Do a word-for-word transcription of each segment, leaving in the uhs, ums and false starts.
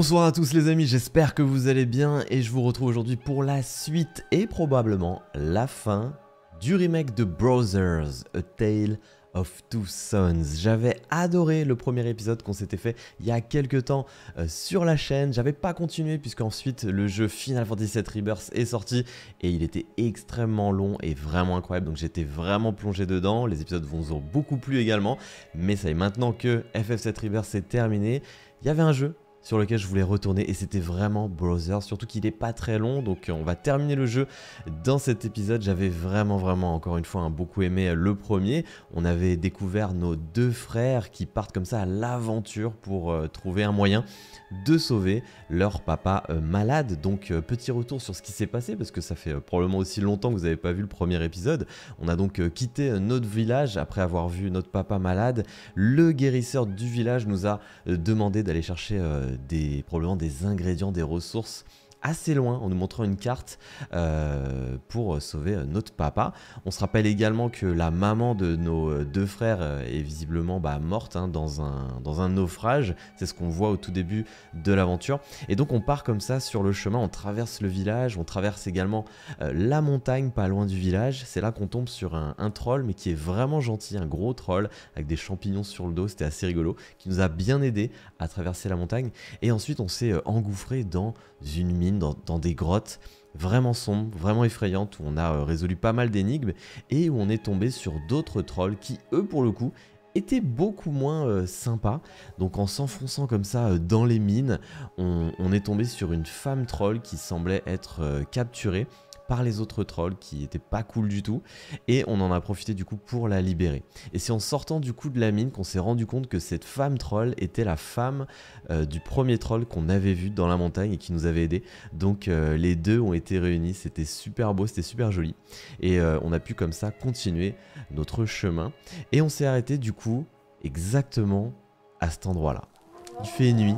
Bonsoir à tous les amis, j'espère que vous allez bien et je vous retrouve aujourd'hui pour la suite et probablement la fin du remake de Brothers, A Tale of Two Sons. J'avais adoré le premier épisode qu'on s'était fait il y a quelques temps euh, sur la chaîne. J'avais pas continué puisqu'ensuite le jeu Final Fantasy sept Rebirth est sorti et il était extrêmement long et vraiment incroyable. Donc j'étais vraiment plongé dedans. Les épisodes vous ont beaucoup plu également. Mais ça y est, maintenant que F F sept Rebirth est terminé, il y avait un jeu sur lequel je voulais retourner et c'était vraiment Brothers, surtout qu'il n'est pas très long, donc on va terminer le jeu dans cet épisode. J'avais vraiment vraiment encore une fois hein, beaucoup aimé le premier. On avait découvert nos deux frères qui partent comme ça à l'aventure pour euh, trouver un moyen de sauver leur papa euh, malade. Donc euh, petit retour sur ce qui s'est passé parce que ça fait euh, probablement aussi longtemps que vous n'avez pas vu le premier épisode. On a donc euh, quitté euh, notre village après avoir vu notre papa malade. Le guérisseur du village nous a euh, demandé d'aller chercher euh, Des, probablement des ingrédients, des ressources assez loin en nous montrant une carte euh, pour sauver notre papa. On se rappelle également que la maman de nos deux frères est visiblement bah, morte hein, dans, un, dans un naufrage. C'est ce qu'on voit au tout début de l'aventure. Et donc on part comme ça sur le chemin, on traverse le village, on traverse également euh, la montagne pas loin du village. C'est là qu'on tombe sur un, un troll mais qui est vraiment gentil, un gros troll avec des champignons sur le dos, c'était assez rigolo, qui nous a bien aidé à traverser la montagne. Et ensuite on s'est engouffré dans une mine, dans, dans des grottes vraiment sombres, vraiment effrayantes, où on a euh, résolu pas mal d'énigmes et où on est tombé sur d'autres trolls qui, eux, pour le coup, étaient beaucoup moins euh, sympas. Donc en s'enfonçant comme ça euh, dans les mines, on, on est tombé sur une femme troll qui semblait être euh, capturée par les autres trolls qui étaient pas cool du tout et on en a profité du coup pour la libérer. Et c'est en sortant du coup de la mine qu'on s'est rendu compte que cette femme troll était la femme euh, du premier troll qu'on avait vu dans la montagne et qui nous avait aidé. Donc euh, les deux ont été réunis, c'était super beau, c'était super joli et euh, on a pu comme ça continuer notre chemin et on s'est arrêté du coup exactement à cet endroit là. Il fait nuit,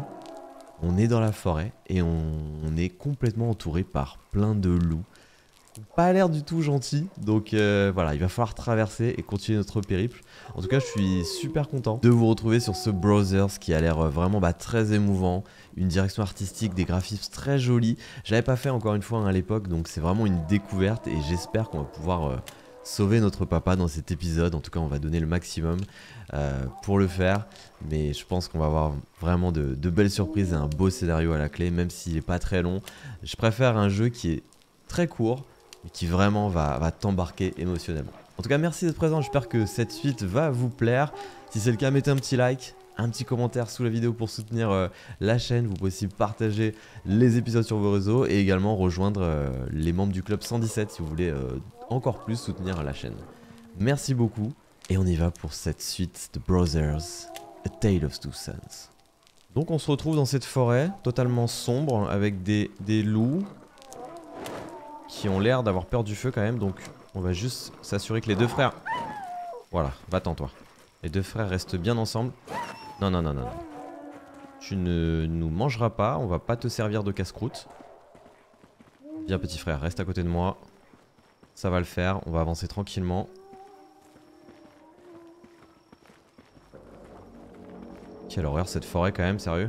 on est dans la forêt et on, on est complètement entouré par plein de loups. Pas l'air du tout gentil, donc euh, voilà, il va falloir traverser et continuer notre périple. En tout cas, je suis super content de vous retrouver sur ce Brothers qui a l'air vraiment bah, très émouvant, une direction artistique, des graphismes très jolis. J'avais pas fait encore une fois hein, à l'époque, donc c'est vraiment une découverte et j'espère qu'on va pouvoir euh, sauver notre papa dans cet épisode. En tout cas, on va donner le maximum euh, pour le faire, mais je pense qu'on va avoir vraiment de, de belles surprises et un beau scénario à la clé, même s'il n'est pas très long. Je préfère un jeu qui est très court, qui vraiment va, va t'embarquer émotionnellement. En tout cas, merci d'être présent, j'espère que cette suite va vous plaire. Si c'est le cas, mettez un petit like, un petit commentaire sous la vidéo pour soutenir euh, la chaîne. Vous pouvez aussi partager les épisodes sur vos réseaux et également rejoindre euh, les membres du club cent dix-sept si vous voulez euh, encore plus soutenir la chaîne. Merci beaucoup et on y va pour cette suite de Brothers, A Tale of Two Sons. Donc on se retrouve dans cette forêt totalement sombre avec des, des loups qui ont l'air d'avoir peur du feu quand même, donc on va juste s'assurer que les deux frères... Voilà, va-t'en toi. Les deux frères restent bien ensemble. Non, non, non, non, non. Tu ne nous mangeras pas, on va pas te servir de casse-croûte. Viens petit frère, reste à côté de moi. Ça va le faire, on va avancer tranquillement. Quelle horreur cette forêt quand même, sérieux.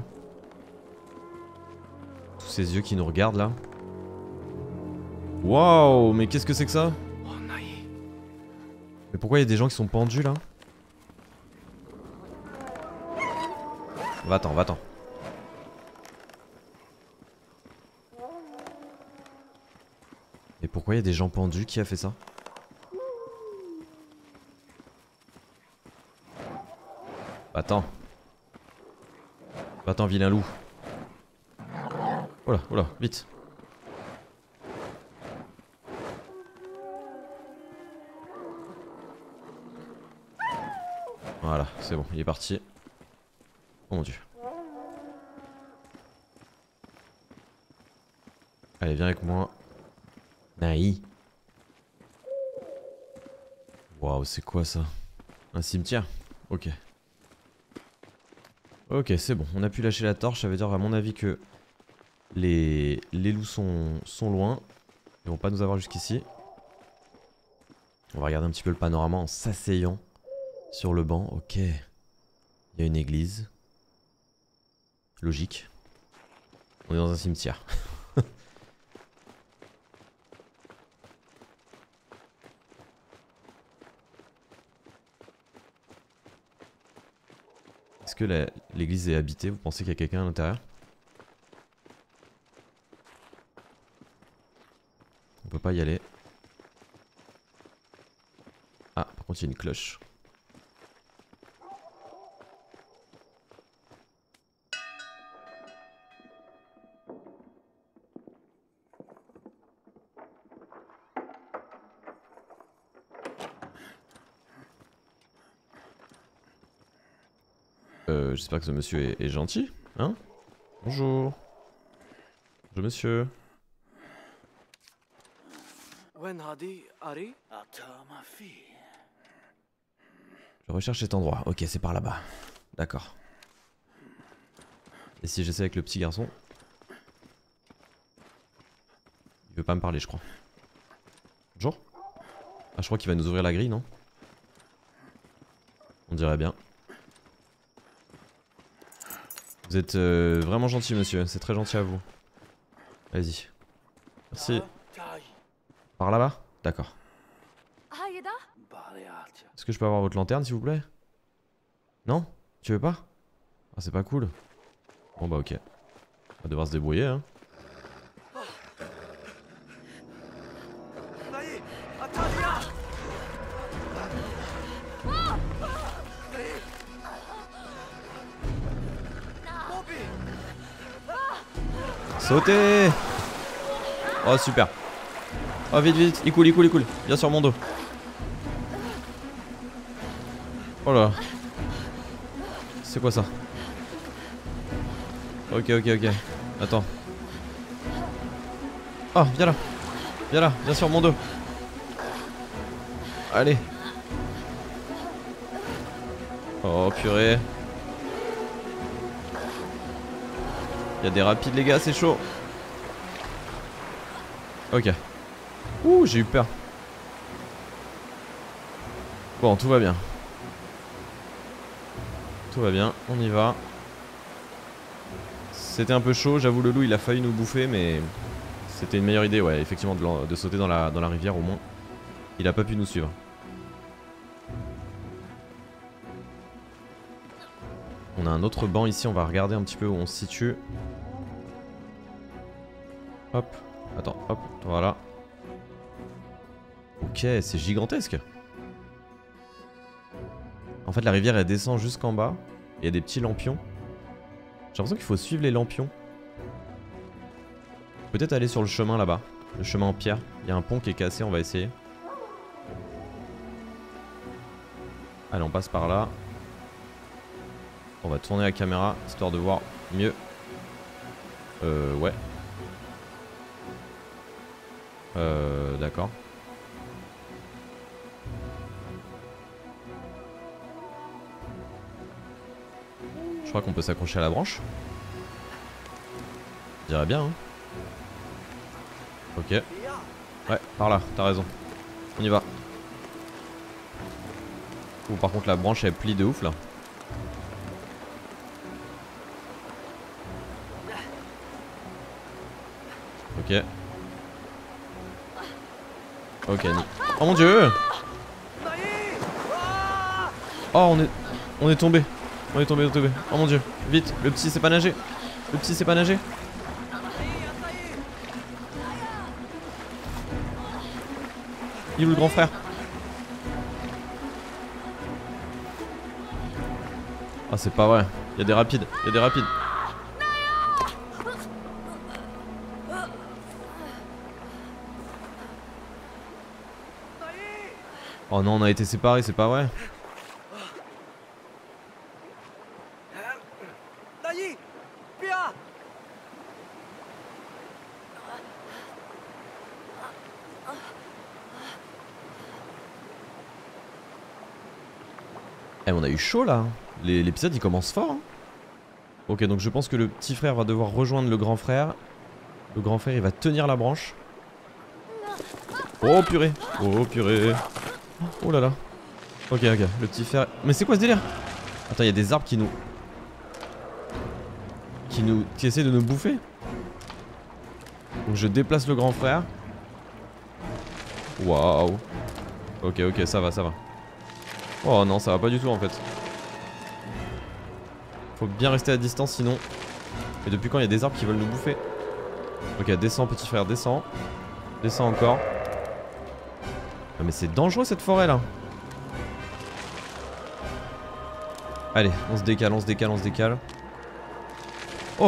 Tous ces yeux qui nous regardent là. Waouh, mais qu'est-ce que c'est que ça? Mais pourquoi il y a des gens qui sont pendus là? Va-t'en, va-t'en. Et pourquoi il y a des gens pendus? Qui a fait ça? Va-t'en. Va-t'en, vilain loup. Oh là, oh là, vite. Voilà, c'est bon, il est parti. Oh mon dieu. Allez, viens avec moi. Naï. Waouh, c'est quoi ça? Un cimetière? Ok. Ok, c'est bon, on a pu lâcher la torche, ça veut dire à mon avis que les, les loups sont, sont loin. Ils vont pas nous avoir jusqu'ici. On va regarder un petit peu le panorama en s'asseyant sur le banc. Ok. Il y a une église. Logique. On est dans un cimetière. Est-ce que l'église est habitée? Vous pensez qu'il y a quelqu'un à l'intérieur? On peut pas y aller. Ah, par contre il y a une cloche. Euh, j'espère que ce monsieur est, est gentil, hein? Bonjour. Bonjour monsieur. Je recherche cet endroit. Ok, c'est par là-bas. D'accord. Et si j'essaie avec le petit garçon? Il veut pas me parler, je crois. Bonjour. Ah, je crois qu'il va nous ouvrir la grille, non? On dirait bien. Vous êtes euh, vraiment gentil, monsieur. C'est très gentil à vous. Allez-y. Merci. Par là-bas? D'accord. Est-ce que je peux avoir votre lanterne, s'il vous plaît? Non? Tu veux pas? Ah, c'est pas cool. Bon bah ok. On va devoir se débrouiller, hein. Sautez! Oh super. Oh vite vite, il coule, il coule, il coule. Viens sur mon dos. Oh là. C'est quoi ça? Ok ok ok. Attends. Oh viens là. Viens là, viens sur mon dos. Allez. Oh purée. Il y a des rapides les gars, c'est chaud. Ok. Ouh, j'ai eu peur. Bon, tout va bien. Tout va bien, on y va. C'était un peu chaud, j'avoue le loup il a failli nous bouffer mais c'était une meilleure idée, ouais, effectivement de, de sauter dans la, dans la rivière au moins. Il a pas pu nous suivre. On a un autre banc ici, on va regarder un petit peu où on se situe. Hop, attends, hop, voilà. Ok, c'est gigantesque. En fait la rivière elle descend jusqu'en bas. Il y a des petits lampions. J'ai l'impression qu'il faut suivre les lampions. Peut-être aller sur le chemin là-bas. Le chemin en pierre. Il y a un pont qui est cassé, on va essayer. Allez, on passe par là. On va tourner la caméra histoire de voir mieux. Euh, ouais. Euh, d'accord. Je crois qu'on peut s'accrocher à la branche. Je dirais bien, hein. Ok. Ouais, par là, t'as raison. On y va. Ouh, par contre la branche elle plie de ouf là. Ok. Ok. Oh mon dieu. Oh on est. On est tombé. On est tombé, on est tombé. Oh mon dieu. Vite, le petit sait pas nager. Le petit sait pas nager. Il est où le grand frère? Ah c'est pas vrai. Il y a des rapides. Il y a des rapides. Oh non, on a été séparés, c'est pas vrai. Eh, on a eu chaud là. L'épisode il commence fort. Hein. Ok, donc je pense que le petit frère va devoir rejoindre le grand frère. Le grand frère il va tenir la branche. Oh purée. Oh purée. Oh là là. Ok, ok. Le petit frère. Mais c'est quoi ce délire? Attends, il y a des arbres qui nous. Qui nous. Qui essaient de nous bouffer. Donc je déplace le grand frère. Waouh. Ok, ok, ça va, ça va. Oh non, ça va pas du tout en fait. Faut bien rester à distance sinon. Et depuis quand il y a des arbres qui veulent nous bouffer? Ok, descends petit frère, descends. Descends encore. Ah mais c'est dangereux cette forêt là. Allez, on se décale, on se décale, on se décale. Oh.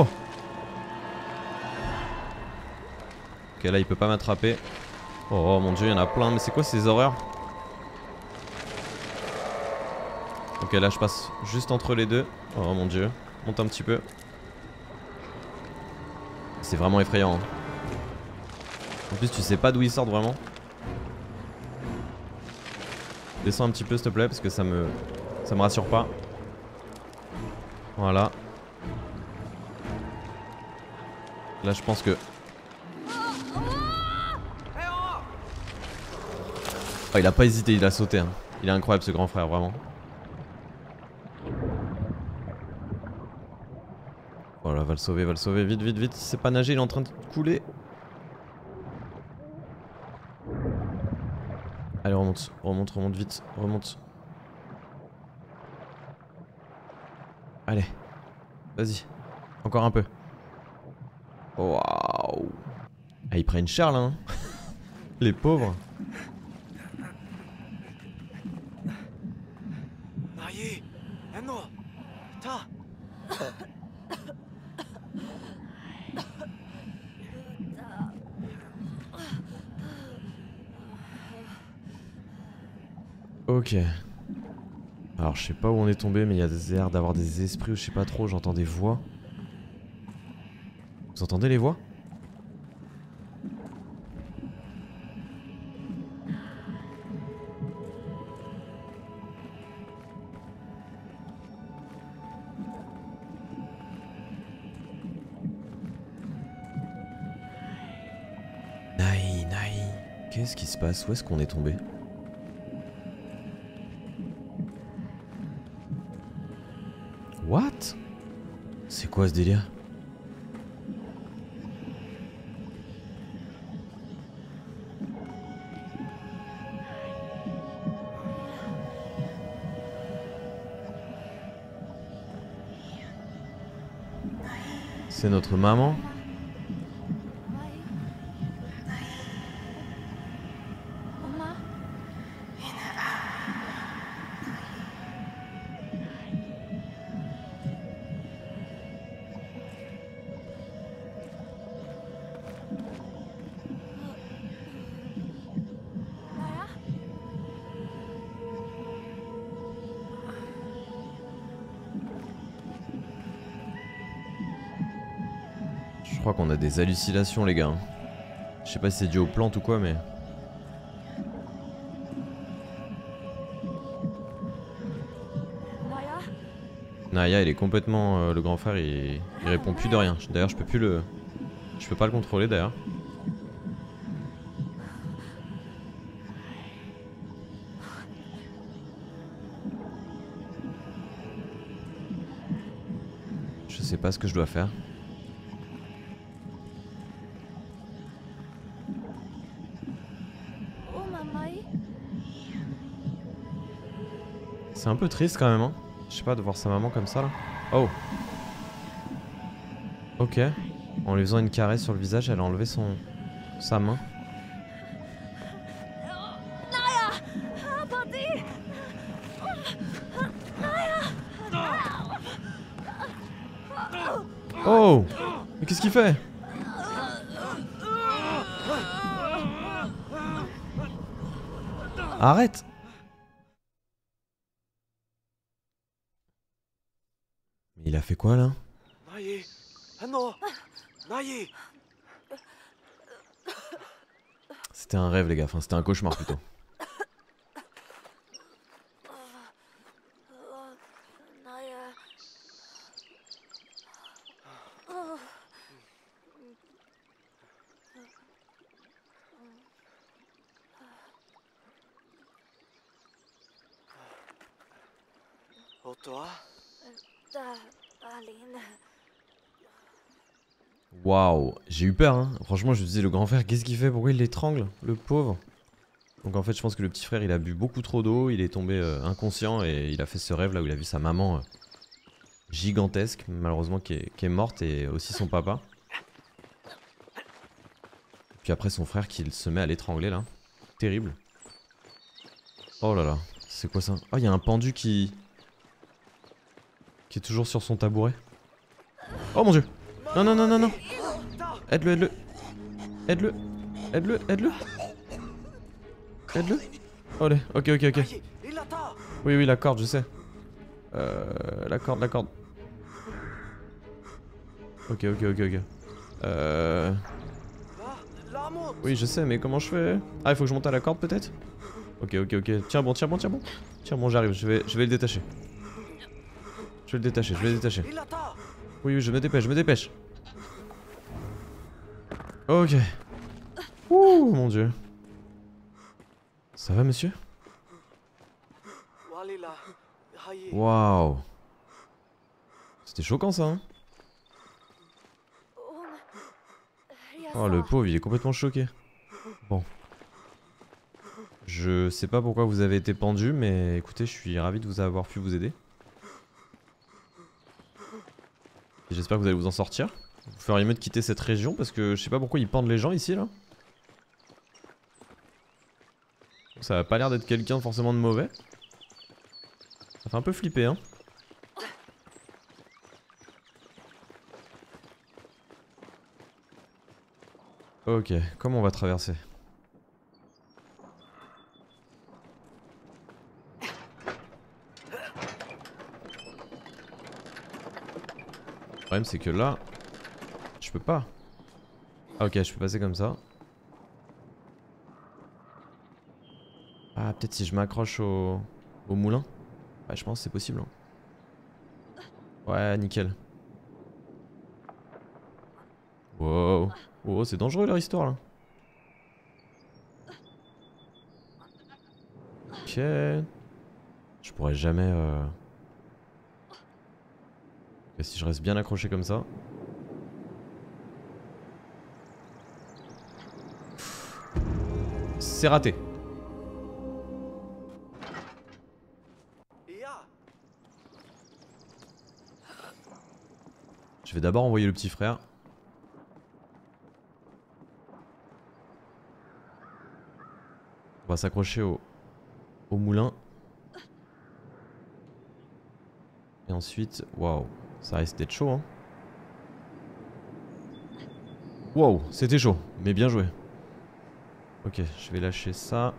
Ok, là il peut pas m'attraper. Oh, oh mon dieu, il y en a plein, mais c'est quoi ces horreurs? Ok, là je passe juste entre les deux. Oh mon dieu, monte un petit peu. C'est vraiment effrayant hein. En plus tu sais pas d'où ils sortent vraiment. Descends un petit peu s'il te plaît parce que ça me ça me rassure pas. Voilà. Là je pense que... Oh, il a pas hésité, il a sauté hein. Il est incroyable ce grand frère vraiment. Voilà, va le sauver, va le sauver, vite, vite, vite. Il sait pas nager, il est en train de couler. Allez, remonte, remonte, remonte vite, remonte. Allez, vas-y, encore un peu. Waouh. Ah, ils prennent cher là, hein. Les pauvres. Ok. Alors je sais pas où on est tombé mais il y a des airs d'avoir des esprits ou je sais pas trop, j'entends des voix. Vous entendez les voix? Naï, naï. Qu'est-ce qui se passe? Où est-ce qu'on est tombé? What? C'est quoi ce délire? C'est notre maman? Je crois qu'on a des hallucinations les gars. Je sais pas si c'est dû aux plantes ou quoi mais... Naya il est complètement... Euh, le grand frère il... il répond plus de rien. D'ailleurs je peux plus le... Je peux pas le contrôler d'ailleurs. Je sais pas ce que je dois faire. C'est un peu triste quand même hein. Je sais pas de voir sa maman comme ça là. Oh. Ok. En lui faisant une caresse sur le visage, elle a enlevé son... sa main. Oh. Mais qu'est-ce qu'il fait? Arrête. Mais il a fait quoi là? C'était un rêve les gars, enfin c'était un cauchemar plutôt. Waouh, j'ai eu peur hein. Franchement je me disais le grand frère qu'est-ce qu'il fait? Pourquoi il l'étrangle? Le pauvre. Donc en fait je pense que le petit frère il a bu beaucoup trop d'eau, il est tombé euh, inconscient et il a fait ce rêve là où il a vu sa maman euh, gigantesque malheureusement qui est, qui est morte et aussi son papa. Puis après son frère qui se met à l'étrangler là. Terrible. Oh là là, c'est quoi ça? Oh il y a un pendu qui... Qui est toujours sur son tabouret. Oh mon dieu! Non non non non non! Aide-le, aide-le! Aide-le! Aide-le, aide-le! Aide-le! Allez, ok ok ok. Oui oui la corde je sais. Euh... La corde, la corde. Ok ok ok ok. Euh... Oui je sais mais comment je fais? Ah il faut que je monte à la corde peut-être? Ok ok ok. Tiens bon, tiens bon, tiens bon. Tiens bon j'arrive, je vais, je vais le détacher. Je vais le détacher, je vais le détacher. Oui oui je me dépêche, je me dépêche. Ok. Ouh mon dieu. Ça va monsieur? Waouh. C'était choquant ça hein. Oh le pauvre il est complètement choqué. Bon. Je sais pas pourquoi vous avez été pendu mais écoutez je suis ravi de vous avoir pu vous aider. J'espère que vous allez vous en sortir. Vous feriez mieux de quitter cette région parce que je sais pas pourquoi ils pendent les gens ici là. Ça a pas l'air d'être quelqu'un forcément de mauvais. Ça fait un peu flipper hein. Ok, comment on va traverser? Le problème c'est que là, je peux pas. Ah ok, je peux passer comme ça. Ah peut-être si je m'accroche au... au moulin. Ouais je pense que c'est possible. Hein. Ouais nickel. Wow. Oh c'est dangereux leur histoire là. Ok. Je pourrais jamais... Euh... Et si je reste bien accroché comme ça. C'est raté. Je vais d'abord envoyer le petit frère. On va s'accrocher au... au moulin. Et ensuite... Waouh. Ça risque d'être chaud hein. Wow, c'était chaud, mais bien joué. Ok, je vais lâcher ça.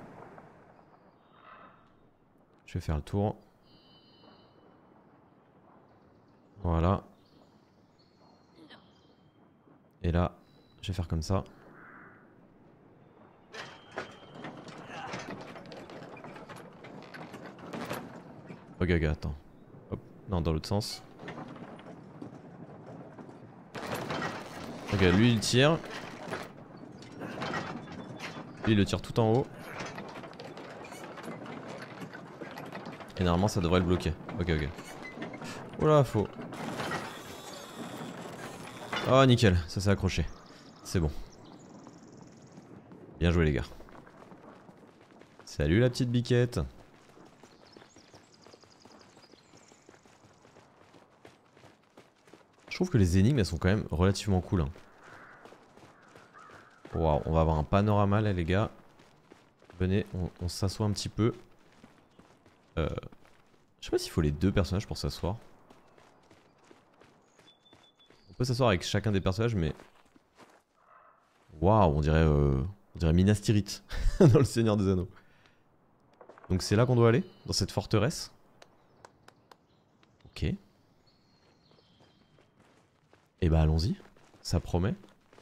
Je vais faire le tour. Voilà. Et là, je vais faire comme ça. Ok, ok, attends. Hop, non, dans l'autre sens. Ok, lui il tire. Lui il le tire tout en haut. Et normalement ça devrait le bloquer. Ok, ok. Oula, faux. Oh, nickel, ça s'est accroché. C'est bon. Bien joué les gars. Salut la petite biquette. Je trouve que les énigmes elles sont quand même relativement cool. Hein. Waouh, on va avoir un panorama là les gars. Venez, on, on s'assoit un petit peu. Euh, je sais pas s'il faut les deux personnages pour s'asseoir. On peut s'asseoir avec chacun des personnages mais... Waouh, on dirait, euh, on dirait Minas Tirith dans le Seigneur des Anneaux. Donc c'est là qu'on doit aller, dans cette forteresse. Ok. Et bah allons-y, ça promet.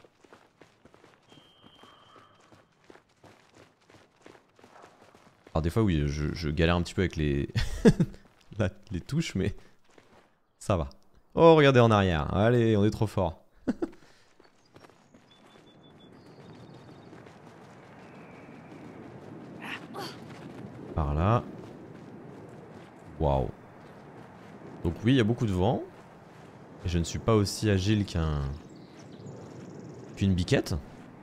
Alors des fois oui, je, je galère un petit peu avec les, La, les touches, mais ça va. Oh regardez en arrière, allez on est trop fort. Par là. Waouh. Donc oui, il y a beaucoup de vent. Et je ne suis pas aussi agile qu'un qu'une biquette.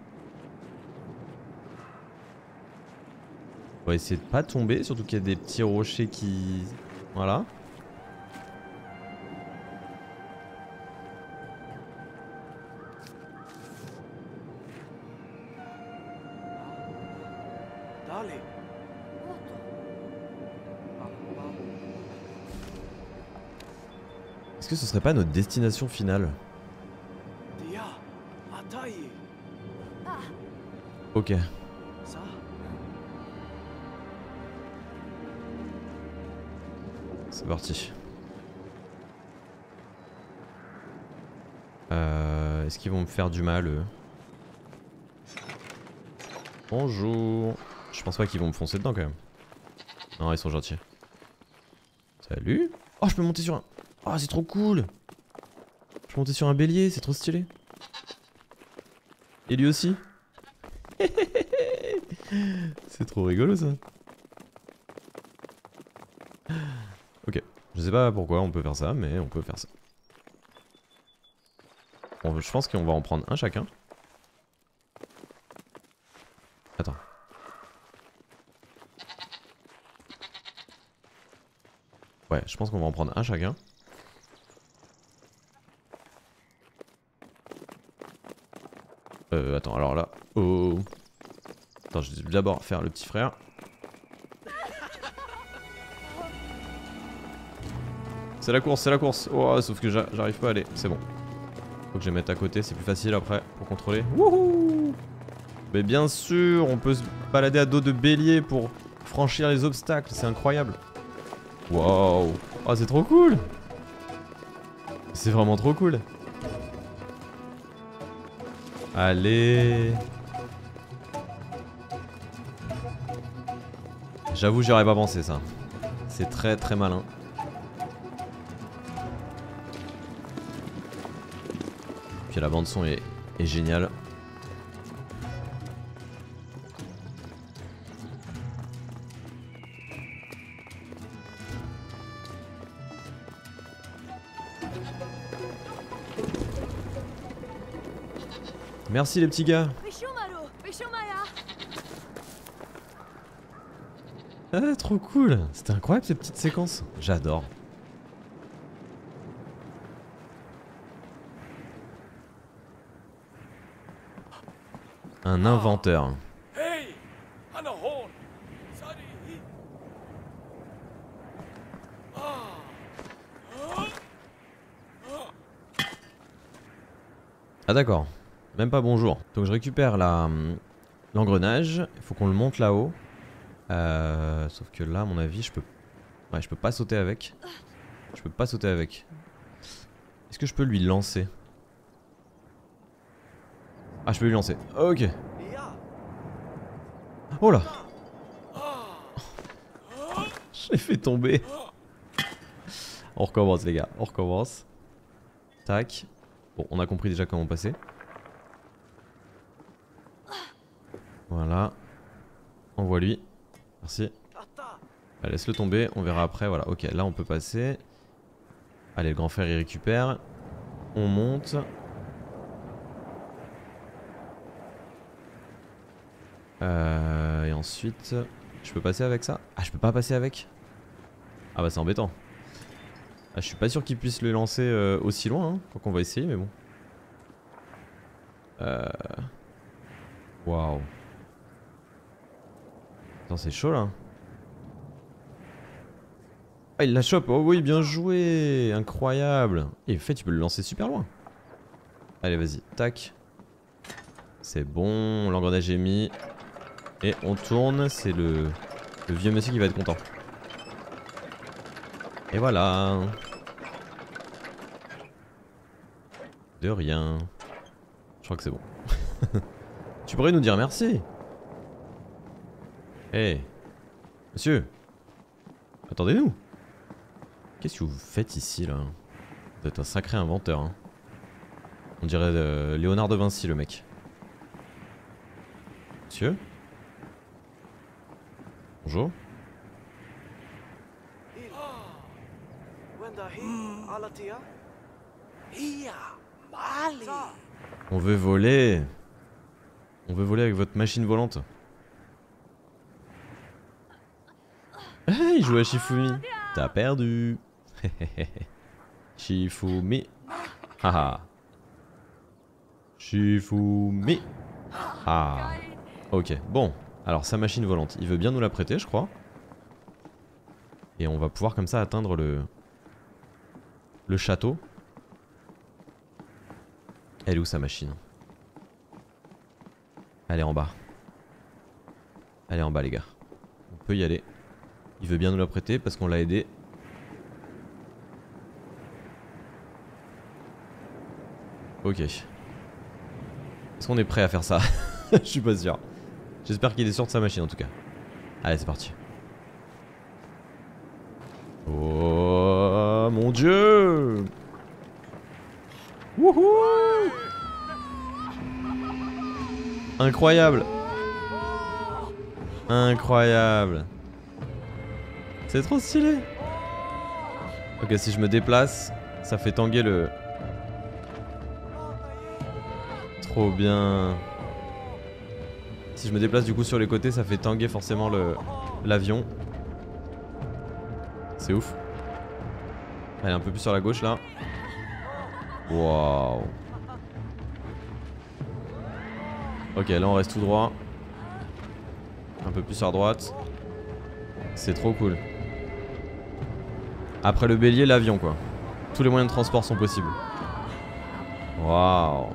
On va essayer de pas tomber, surtout qu'il y a des petits rochers qui... Voilà. Est-ce que ce serait pas notre destination finale? Ok. C'est parti. Euh, Est-ce qu'ils vont me faire du mal eux? Bonjour. Je pense pas qu'ils vont me foncer dedans quand même. Non, ils sont gentils. Salut. Oh, je peux monter sur un... Oh, c'est trop cool. Je peux monter sur un bélier, c'est trop stylé. Et lui aussi. C'est trop rigolo ça. Ok, je sais pas pourquoi on peut faire ça, mais on peut faire ça. Bon, je pense qu'on va en prendre un chacun. Attends. Ouais, je pense qu'on va en prendre un chacun. Euh, attends, alors là... Oh... Attends, je vais d'abord faire le petit frère. C'est la course, c'est la course. Oh, sauf que j'arrive pas à aller. C'est bon. Faut que je les mette à côté, c'est plus facile après pour contrôler. Wouhou! Mais bien sûr, on peut se balader à dos de bélier pour franchir les obstacles. C'est incroyable. Waouh! Oh, c'est trop cool! C'est vraiment trop cool. Allez! J'avoue, j'y aurais pas pensé ça. C'est très très malin. Puis la bande son est, est géniale. Merci les petits gars. Ah, trop cool. C'était incroyable ces petites séquences. J'adore. Un inventeur. Ah d'accord. Même pas bonjour. Donc je récupère la l'engrenage. Il faut qu'on le monte là-haut. Euh, sauf que là, à mon avis, je peux... Ouais, je peux pas sauter avec. Je peux pas sauter avec. Est-ce que je peux lui lancer? Ah, je peux lui lancer. Ok. Oh là. Je l'ai fait tomber. On recommence les gars, on recommence. Tac. Bon, on a compris déjà comment passer. Voilà. Envoie lui. Merci. Allez, laisse-le tomber, on verra après. Voilà, ok, là on peut passer. Allez, le grand frère il récupère. On monte. Euh, et ensuite, je peux passer avec ça? Ah, je peux pas passer avec? Ah bah c'est embêtant. Ah, je suis pas sûr qu'il puisse le lancer euh, aussi loin, hein. Donc on va essayer, mais bon. Euh... Waouh. Attends, c'est chaud là. Ah, il la chope. Oh oui, bien joué. Incroyable. Et en fait, tu peux le lancer super loin. Allez, vas-y. Tac. C'est bon. L'engrenage est mis. Et on tourne. C'est le... le vieux monsieur qui va être content. Et voilà. De rien. Je crois que c'est bon. Tu pourrais nous dire merci. Hé, hey, monsieur. Attendez-nous. Qu'est-ce que vous faites ici là? Vous êtes un sacré inventeur, hein. On dirait euh, Léonard de Vinci le mec. Monsieur? Bonjour. On veut voler. On veut voler avec votre machine volante. Ah, il joue à Shifumi. T'as perdu. Shifumi. Haha. Shifumi. Ah. Ok, bon. Alors sa machine volante, il veut bien nous la prêter, je crois. Et on va pouvoir comme ça atteindre le... Le château. Elle est où sa machine? Elle est en bas. Elle est en bas les gars. On peut y aller. Il veut bien nous la prêter parce qu'on l'a aidé. Ok. Est-ce qu'on est prêt à faire ça? Je suis pas sûr. J'espère qu'il est sûr de sa machine en tout cas. Allez c'est parti. Oh mon dieu! Wouhou! Incroyable! Incroyable! C'est trop stylé! Ok, si je me déplace, ça fait tanguer le... Trop bien! Si je me déplace du coup sur les côtés, ça fait tanguer forcément le l'avion. C'est ouf. Allez, un peu plus sur la gauche là. Waouh! Ok, là on reste tout droit. Un peu plus sur droite. C'est trop cool. Après le bélier, l'avion quoi. Tous les moyens de transport sont possibles. Waouh!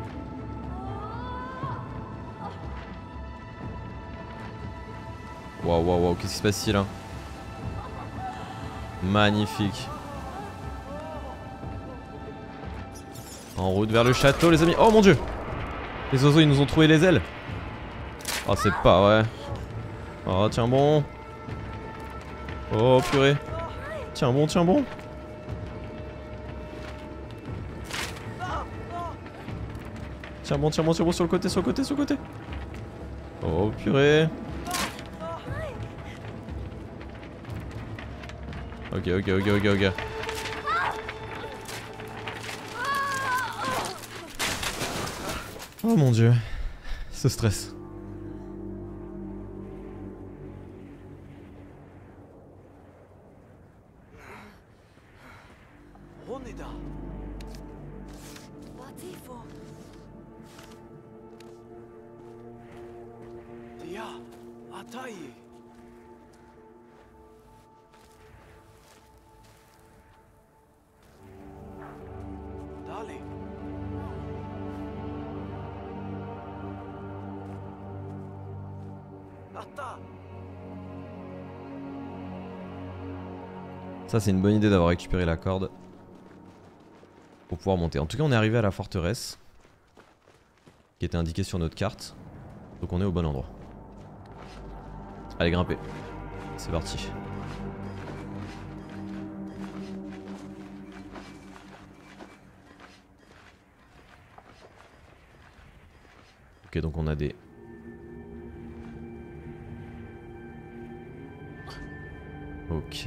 Waouh, waouh, waouh, qu'est-ce qui se passe ici là? Magnifique. En route vers le château les amis. Oh mon dieu! Les oiseaux ils nous ont trouvé les ailes. Oh c'est pas vrai. Oh tiens bon. Oh purée. Tiens bon, tiens bon. Tiens bon, tiens bon, tiens bon sur le côté, sur le côté, sur le côté. Oh purée. Ok, ok, ok, ok, ok. Oh mon dieu. Ce stress. Ça c'est une bonne idée d'avoir récupéré la corde pour pouvoir monter. En tout cas on est arrivé à la forteresse qui était indiquée sur notre carte. Donc on est au bon endroit. Allez grimper. C'est parti. Ok donc on a des... Ok.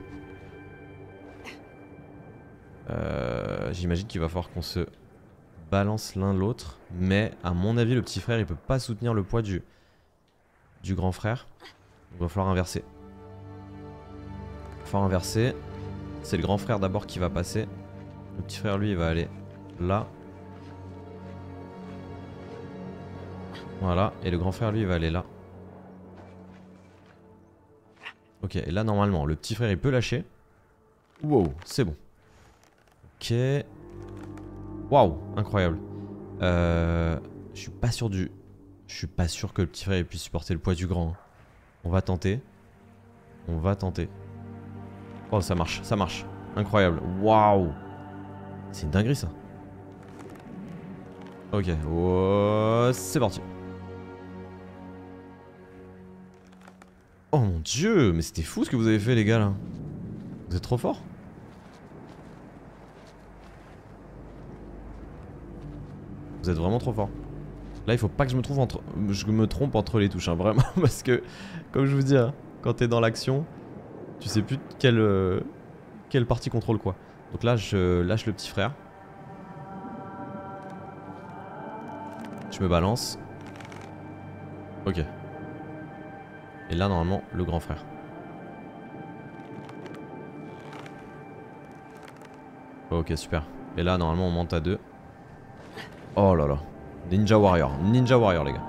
Euh, J'imagine qu'il va falloir qu'on se balance l'un l'autre. Mais à mon avis le petit frère il peut pas soutenir le poids du, du grand frère. Il va falloir inverser. Il va falloir inverser. C'est le grand frère d'abord qui va passer. Le petit frère lui il va aller là. Voilà. Et le grand frère lui il va aller là. Ok, et là normalement le petit frère il peut lâcher. Wow, c'est bon. Ok. Waouh, incroyable. Euh, je suis pas sûr du... Je suis pas sûr que le petit frère puisse supporter le poids du grand. On va tenter. On va tenter. Oh ça marche, ça marche. Incroyable. Waouh. C'est une dinguerie ça. Ok, oh, c'est parti. Oh mon dieu, mais c'était fou ce que vous avez fait les gars là. Vous êtes trop forts. Vous êtes vraiment trop forts. Là il faut pas que je me trouve entre... je me trompe entre les touches hein, vraiment. Parce que comme je vous dis hein, quand t'es dans l'action, tu sais plus quelle, euh, quelle partie contrôle quoi. Donc là je lâche le petit frère. Je me balance. Ok. Et là, normalement, le grand frère. Ok, super. Et là, normalement, on monte à deux. Oh là là. Ninja Warrior. Ninja Warrior, les gars.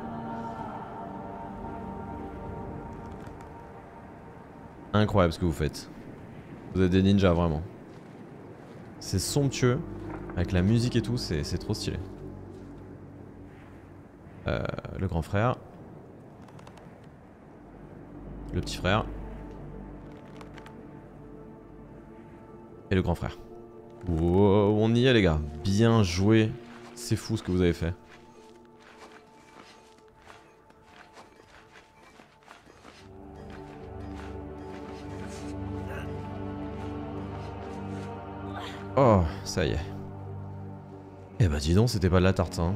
Incroyable ce que vous faites. Vous êtes des ninjas, vraiment. C'est somptueux. Avec la musique et tout, c'est trop stylé. Euh, le grand frère. Le petit frère. Et le grand frère. Wow, on y est les gars. Bien joué. C'est fou ce que vous avez fait. Oh, ça y est. Eh bah dis donc, c'était pas de la tarte hein.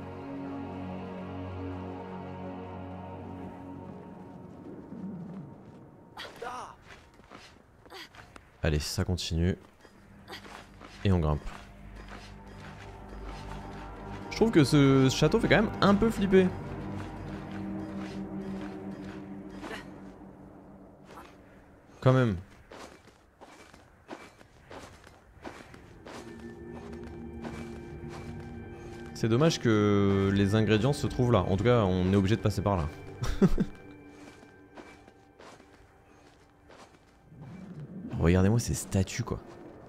Allez, ça continue. Et on grimpe. Je trouve que ce château fait quand même un peu flipper. Quand même. C'est dommage que les ingrédients se trouvent là. En tout cas, on est obligé de passer par là. Regardez-moi ces statues quoi.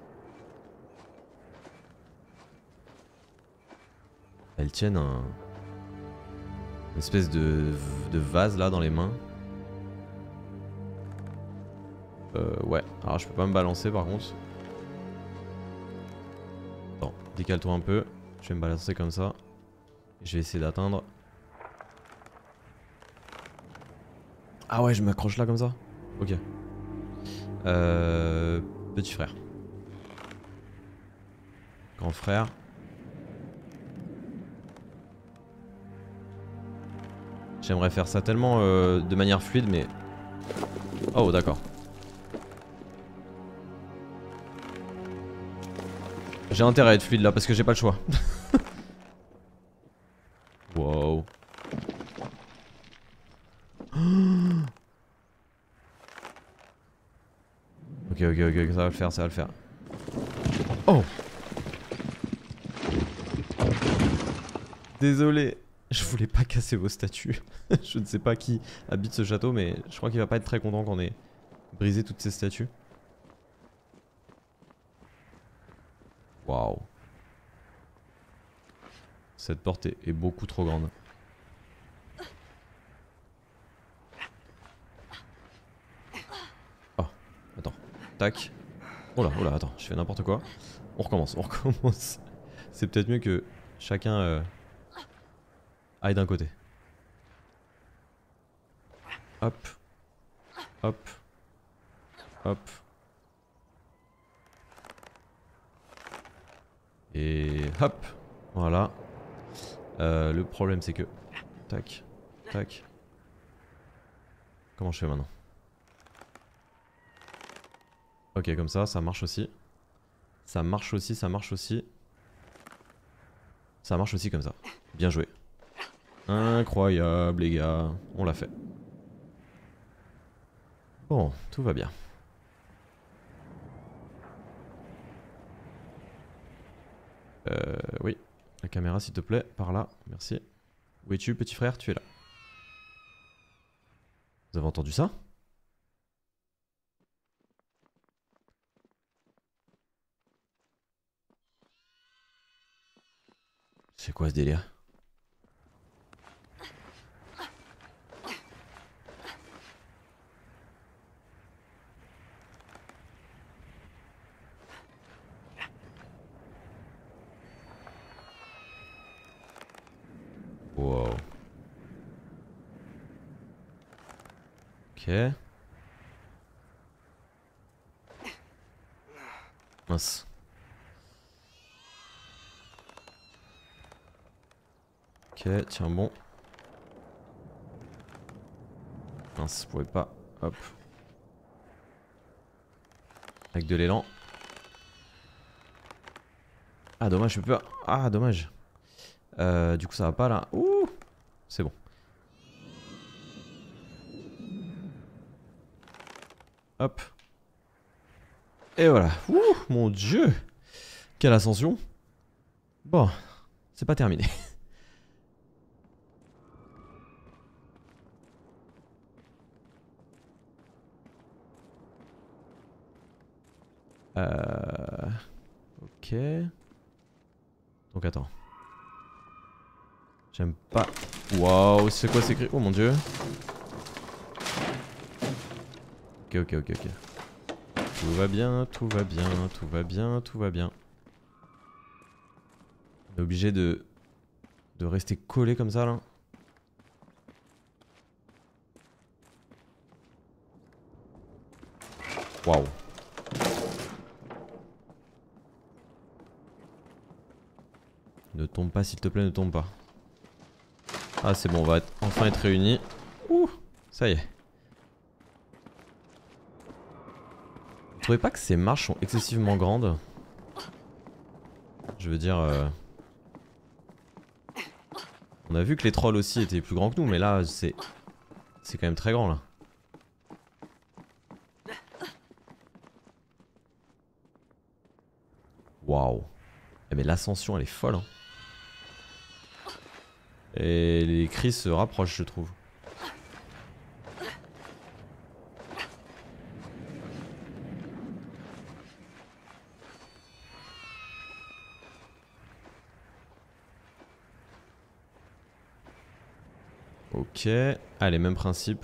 Elles tiennent un... une espèce de... de vase là dans les mains. Euh ouais, alors je peux pas me balancer par contre. Attends, décale-toi un peu. Je vais me balancer comme ça. Je vais essayer d'atteindre. Ah ouais, je m'accroche là comme ça. Ok. Euh... Petit frère. Grand frère. J'aimerais faire ça tellement euh, de manière fluide mais... Oh d'accord. J'ai intérêt à être fluide là parce que j'ai pas le choix. Wow. Ok, ok, ok, ça va le faire, ça va le faire. Oh! Désolé, je voulais pas casser vos statues. Je ne sais pas qui habite ce château, mais je crois qu'il va pas être très content qu'on ait brisé toutes ces statues. Waouh. Cette porte est, est beaucoup trop grande. Oh, attends. Tac. Oh là, oh là, attends, je fais n'importe quoi. On recommence, on recommence. C'est peut-être mieux que chacun euh, aille d'un côté. Hop. Hop. Hop. Et hop. Voilà. Euh, le problème c'est que... Tac. Tac. Comment je fais maintenant? Ok, comme ça, ça marche aussi. Ça marche aussi, ça marche aussi. Ça marche aussi comme ça. Bien joué. Incroyable les gars. On l'a fait. Bon, tout va bien. Euh, oui. La caméra s'il te plaît, par là, merci. Où es-tu petit frère? Tu es là. Vous avez entendu ça? C'est quoi ce délire? Wow. Ok. Mince. Ok, tiens bon. Mince, je pouvais pas. Hop. Avec de l'élan. Ah dommage, je peux pas. Ah dommage. Euh, du coup ça va pas là. Ouh, c'est bon. Hop. Et voilà. Ouh, mon dieu. Quelle ascension. Bon, c'est pas terminé. Euh... Ok. Donc attends. J'aime pas. Waouh, c'est quoi ces cris? Oh mon dieu. Ok, ok, ok, ok. Tout va bien, tout va bien, tout va bien, tout va bien. On est obligé de... de rester collé comme ça là. Waouh. Ne tombe pas s'il te plaît, ne tombe pas. Ah c'est bon, on va être, enfin être réunis. Ouh, ça y est. Vous trouvez pas que ces marches sont excessivement grandes? Je veux dire... Euh... On a vu que les trolls aussi étaient plus grands que nous, mais là c'est... C'est quand même très grand là. Waouh. Mais l'ascension elle est folle hein. Et les cris se rapprochent je trouve. Ok, allez même principe.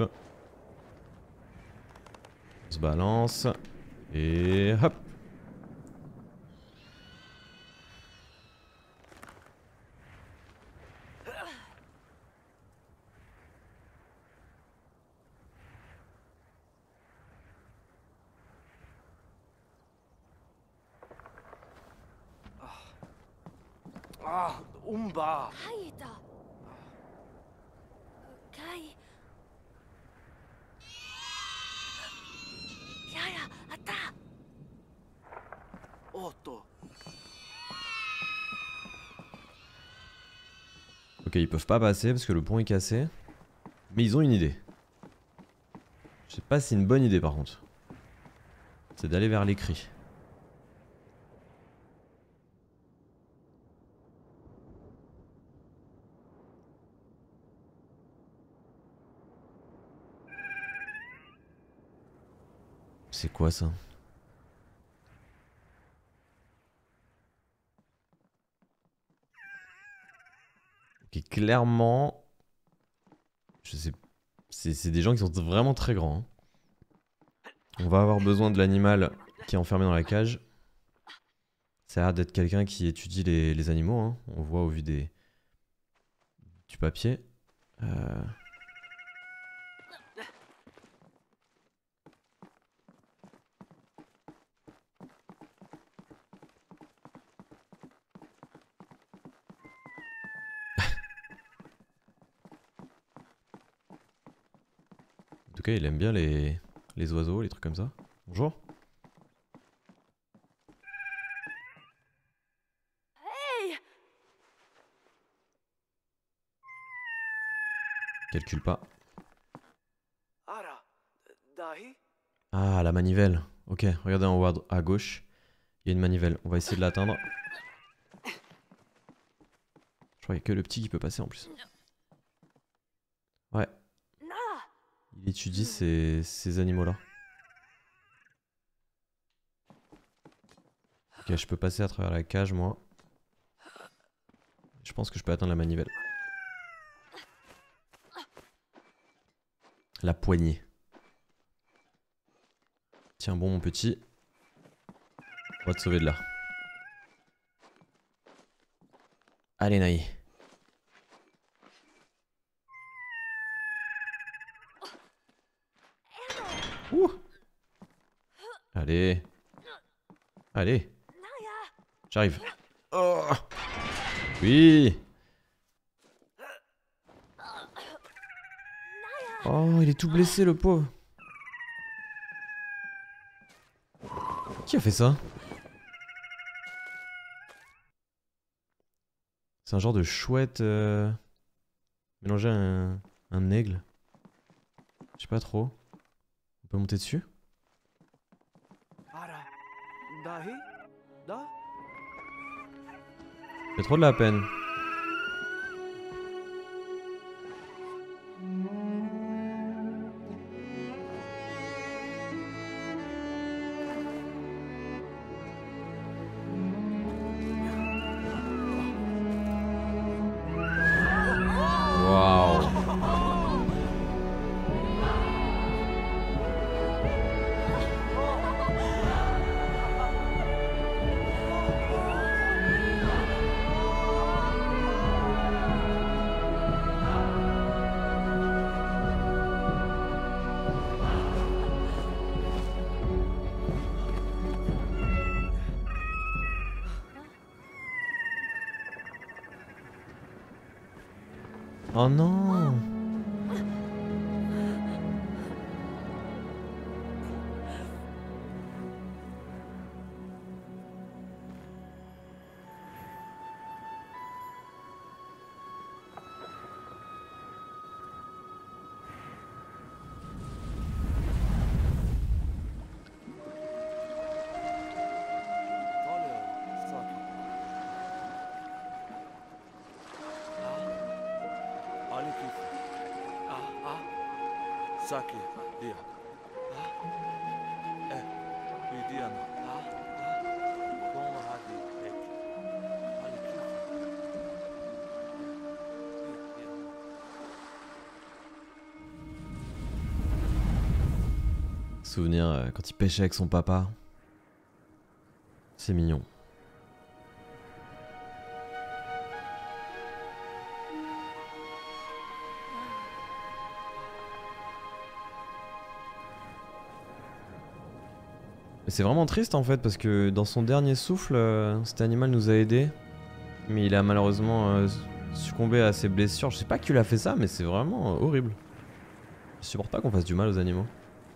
On se balance. Et hop. Ah, Umba. Haida. Kai. Yaya, atta. Otto. Ok, ils peuvent pas passer parce que le pont est cassé. Mais ils ont une idée. Je sais pas si c'est une bonne idée par contre. C'est d'aller vers les cris. C'est quoi ça? Ok, clairement... Je sais... C'est des gens qui sont vraiment très grands. Hein. On va avoir besoin de l'animal qui est enfermé dans la cage. Ça a l'air d'être quelqu'un qui étudie les, les animaux. Hein. On voit au vu des... du papier. Euh... En tout cas, il aime bien les, les oiseaux, les trucs comme ça. Bonjour. Hey! Calcule pas. Ara. Dahi. Ah, la manivelle. Ok, regardez en haut à, à gauche. Il y a une manivelle. On va essayer de l'atteindre. Je crois qu'il n'y a que le petit qui peut passer en plus. Ouais. Na! Il étudie ces, ces animaux-là. Ok, je peux passer à travers la cage, moi. Je pense que je peux atteindre la manivelle. La poignée. Tiens bon, mon petit. On va te sauver de là. Allez, Naï. Ouh. Allez. Allez. J'arrive. Oh. Oui. Oh, il est tout blessé, le pauvre. Qui a fait ça? C'est un genre de chouette euh, mélangé à un, un aigle. Je sais pas trop. On peut monter dessus? Ara. Dahi? Da? J'ai trop de la peine. Waouh. Oh non. Toleo. Saki. Ah. Ali Kifu. Ah, ah. Saki. Dia. Ah. Eh. Vidiana. Ah, ah. Como hadi ek. Ali Kifu. Vidiana. Souvenir euh, quand il pêchait avec son papa. C'est mignon. Mais c'est vraiment triste en fait parce que dans son dernier souffle, euh, cet animal nous a aidés. Mais il a malheureusement euh, succombé à ses blessures. Je sais pas qui lui a fait ça mais c'est vraiment euh, horrible. Je supporte pas qu'on fasse du mal aux animaux.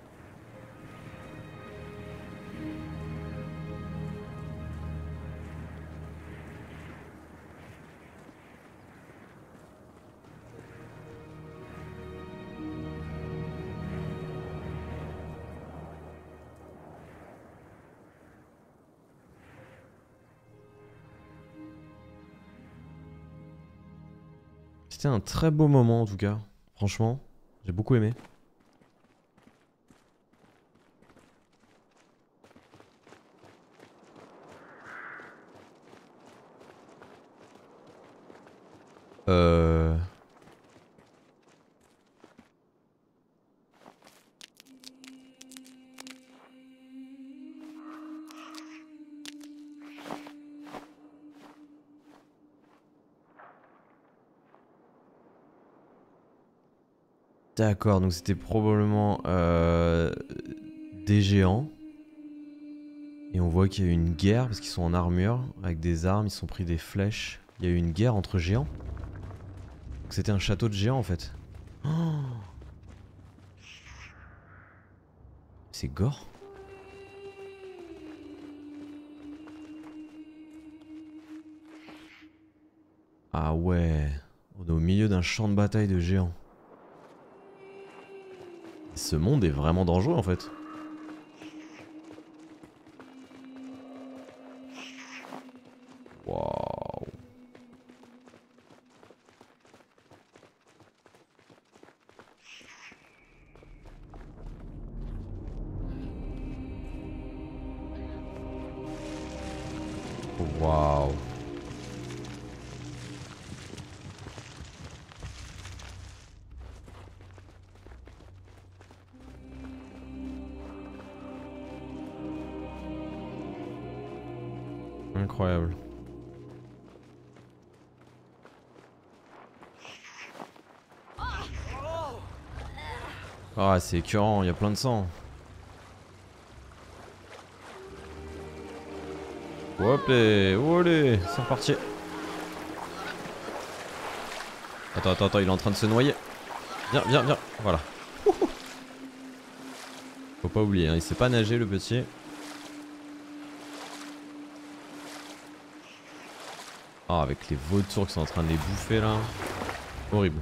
C'était un très beau moment en tout cas, franchement, j'ai beaucoup aimé. Euh... D'accord, donc c'était probablement euh, des géants. Et on voit qu'il y a eu une guerre parce qu'ils sont en armure, avec des armes, ils se sont pris des flèches. Il y a eu une guerre entre géants. Donc c'était un château de géants en fait. Oh, c'est gore. Ah ouais, on est au milieu d'un champ de bataille de géants. Ce monde est vraiment dangereux en fait. Waouh. Waouh. Incroyable. Ah, c'est écœurant, il y a plein de sang. Hop là, olé, c'est reparti. Attends, attends, attends, il est en train de se noyer. Viens, viens, viens, voilà. Faut pas oublier, hein, il sait pas nager le petit. Ah, avec les vautours qui sont en train de les bouffer là. Horrible.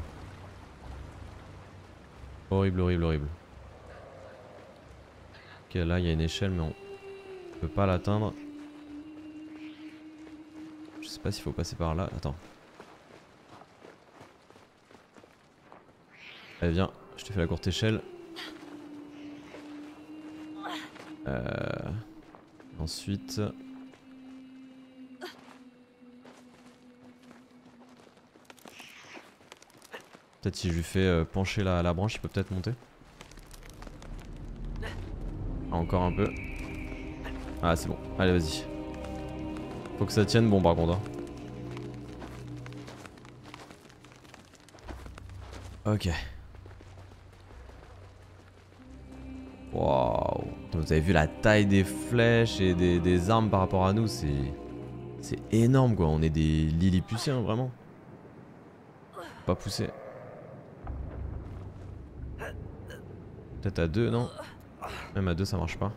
Horrible, horrible, horrible. Ok, là il y a une échelle, mais on peut pas l'atteindre. Je sais pas s'il faut passer par là. Attends. Allez, viens, je te fais la courte échelle. Euh... Ensuite... Peut-être si je lui fais euh, pencher la, la branche, il peut peut-être monter. Ah, encore un peu. Ah, c'est bon. Allez, vas-y. Faut que ça tienne bon par contre. Hein. Ok. Waouh. Vous avez vu la taille des flèches et des, des armes par rapport à nous, c'est... C'est énorme quoi, on est des Lilliputiens vraiment. Pas poussé. Peut-être à deux, non? Même à deux ça marche pas.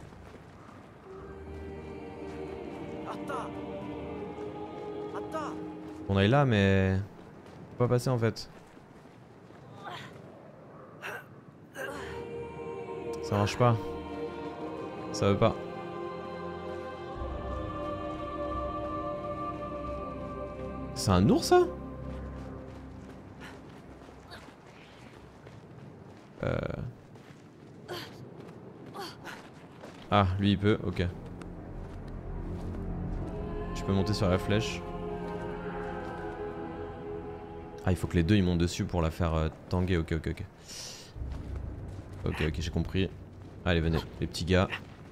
On aille là mais... Faut pas passer en fait. Ça marche pas. Ça veut pas. C'est un ours ça? Euh... Ah, lui il peut, ok. Je peux monter sur la flèche. Ah, il faut que les deux ils montent dessus pour la faire euh, tanguer, ok, ok, ok. Ok, ok, j'ai compris. Allez, venez, les petits gars.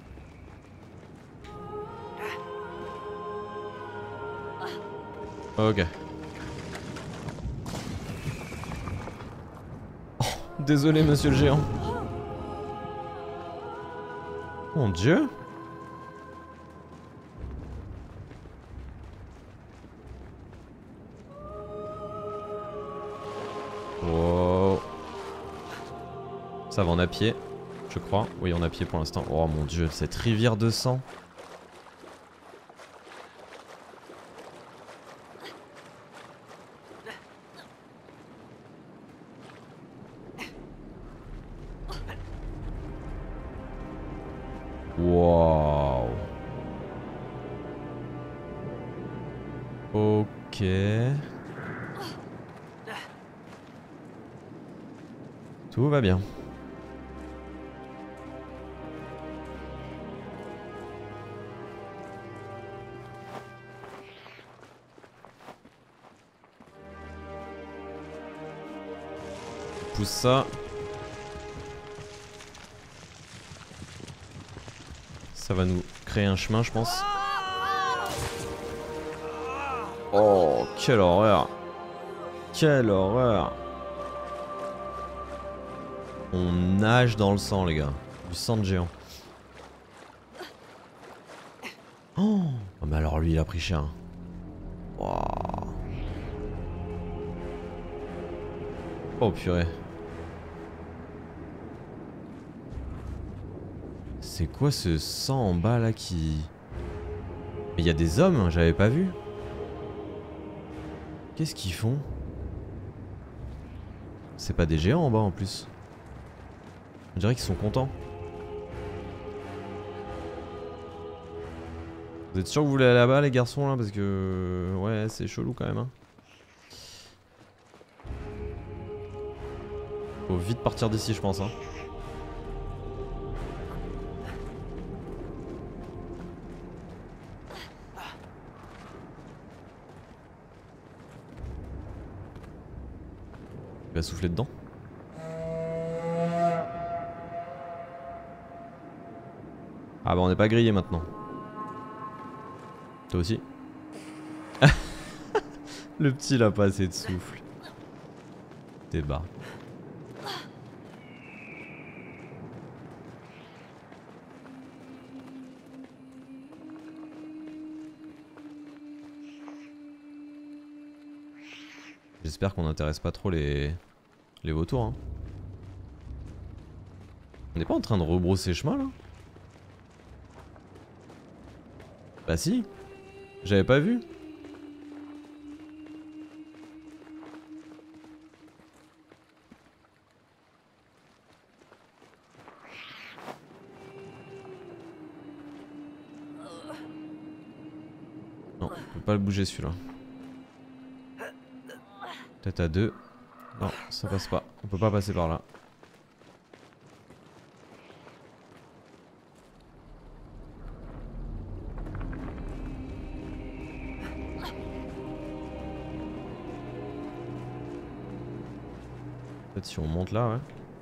Ok. Oh, désolé, monsieur le géant. Mon dieu. Wow. Ça va en à pied, je crois. Oui, en à pied pour l'instant. Oh mon dieu, cette rivière de sang. Wow. Ok. Tout va bien. Pousse ça. Ça va nous créer un chemin, je pense. Oh, quelle horreur. Quelle horreur. On nage dans le sang, les gars. Du sang de géant. Oh, oh mais alors lui, il a pris cher. Wow. Oh purée. C'est quoi ce sang en bas là qui... Mais il y a des hommes, hein, j'avais pas vu. Qu'est-ce qu'ils font? C'est pas des géants en bas en plus. On dirait qu'ils sont contents. Vous êtes sûr que vous voulez aller là-bas les garçons là? Parce que... Ouais, c'est chelou quand même. Hein. Faut vite partir d'ici je pense. Hein. Il va souffler dedans. Ah bah on n'est pas grillé maintenant. Toi aussi. Le petit il a pas assez de souffle. T'es bas. J'espère qu'on n'intéresse pas trop les, les vautours. Hein. On n'est pas en train de rebrousser chemin là? Bah si. J'avais pas vu. Non, on peut pas le bouger celui-là. Peut-être à deux. Non, ça passe pas. On peut pas passer par là. Peut-être si on monte là, ouais.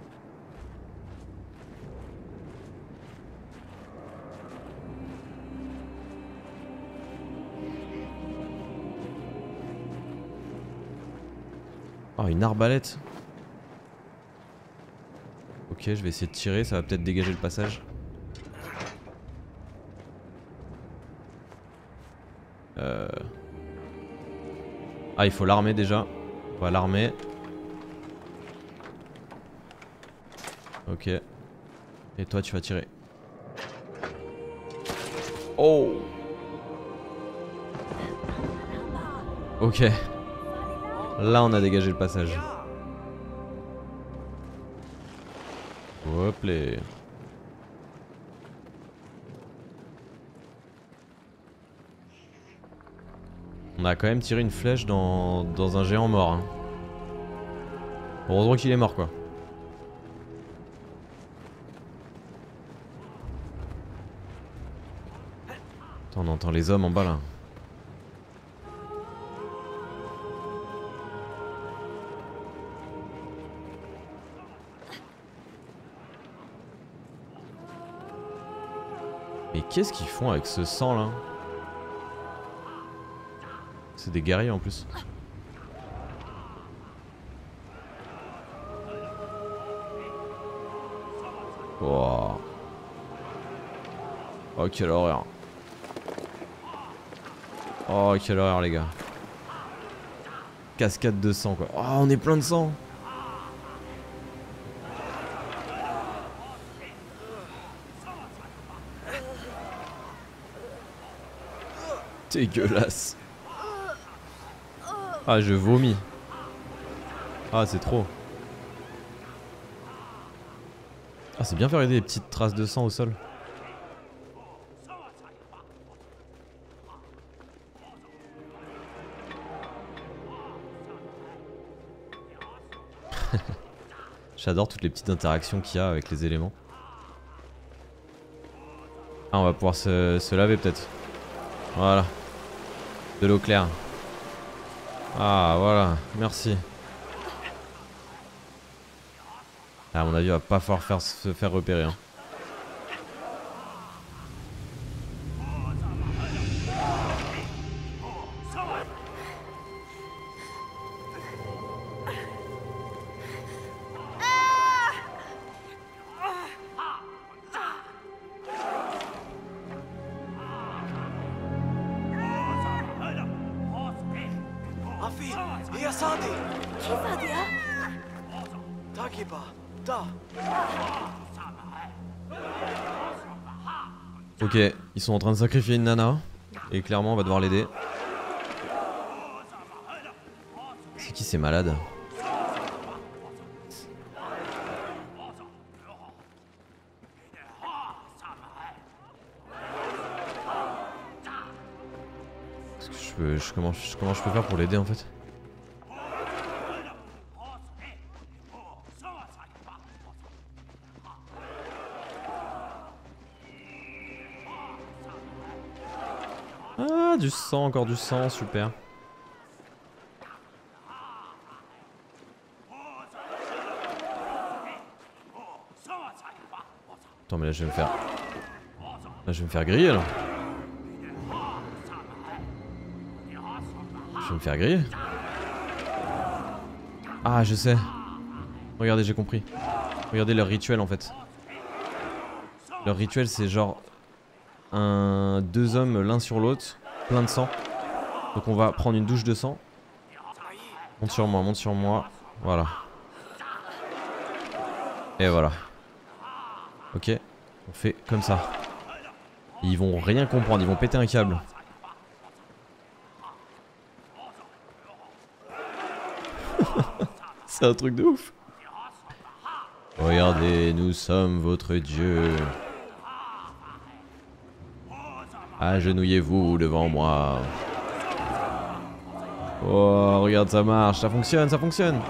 Oh, une arbalète. Ok, je vais essayer de tirer, ça va peut-être dégager le passage. Euh... Ah, il faut l'armer déjà. On va l'armer. Ok. Et toi, tu vas tirer. Oh! Ok. Là, on a dégagé le passage. Hop les. On a quand même tiré une flèche dans, dans un géant mort. Hein. Heureusement qu'il est mort, quoi. Attends, on entend les hommes en bas là. Mais qu'est-ce qu'ils font avec ce sang là? C'est des guerriers en plus. Wow. Oh quelle horreur. Oh quelle horreur les gars. Cascade de sang quoi. Oh on est plein de sang. Dégueulasse. Ah je vomis. Ah c'est trop. Ah c'est bien faire aider des petites traces de sang au sol. J'adore toutes les petites interactions qu'il y a avec les éléments. Ah on va pouvoir se, se laver peut-être. Voilà. De l'eau claire. Ah voilà, merci. À mon avis, on va pas falloir faire, se faire repérer. Hein. Afi, hier Sadi. Qui va dire? Takiba, da. Ok, ils sont en train de sacrifier une nana. Et clairement, on va devoir l'aider. C'est qui ces malades? Est-ce que je peux, je, comment, je, comment je peux faire pour l'aider en fait? Ah, du sang, encore du sang, super. Attends, mais là je vais me faire... Là je vais me faire griller là. Je vais me faire griller. Ah, je sais. Regardez, j'ai compris. Regardez leur rituel en fait. Leur rituel c'est genre... Un, deux hommes l'un sur l'autre, plein de sang. Donc on va prendre une douche de sang. Monte sur moi, monte sur moi. Voilà. Et voilà. Ok, on fait comme ça. Ils vont rien comprendre, ils vont péter un câble. C'est un truc de ouf. Regardez, nous sommes votre dieu. Agenouillez-vous devant moi. Oh, regarde, ça marche, ça fonctionne, ça fonctionne.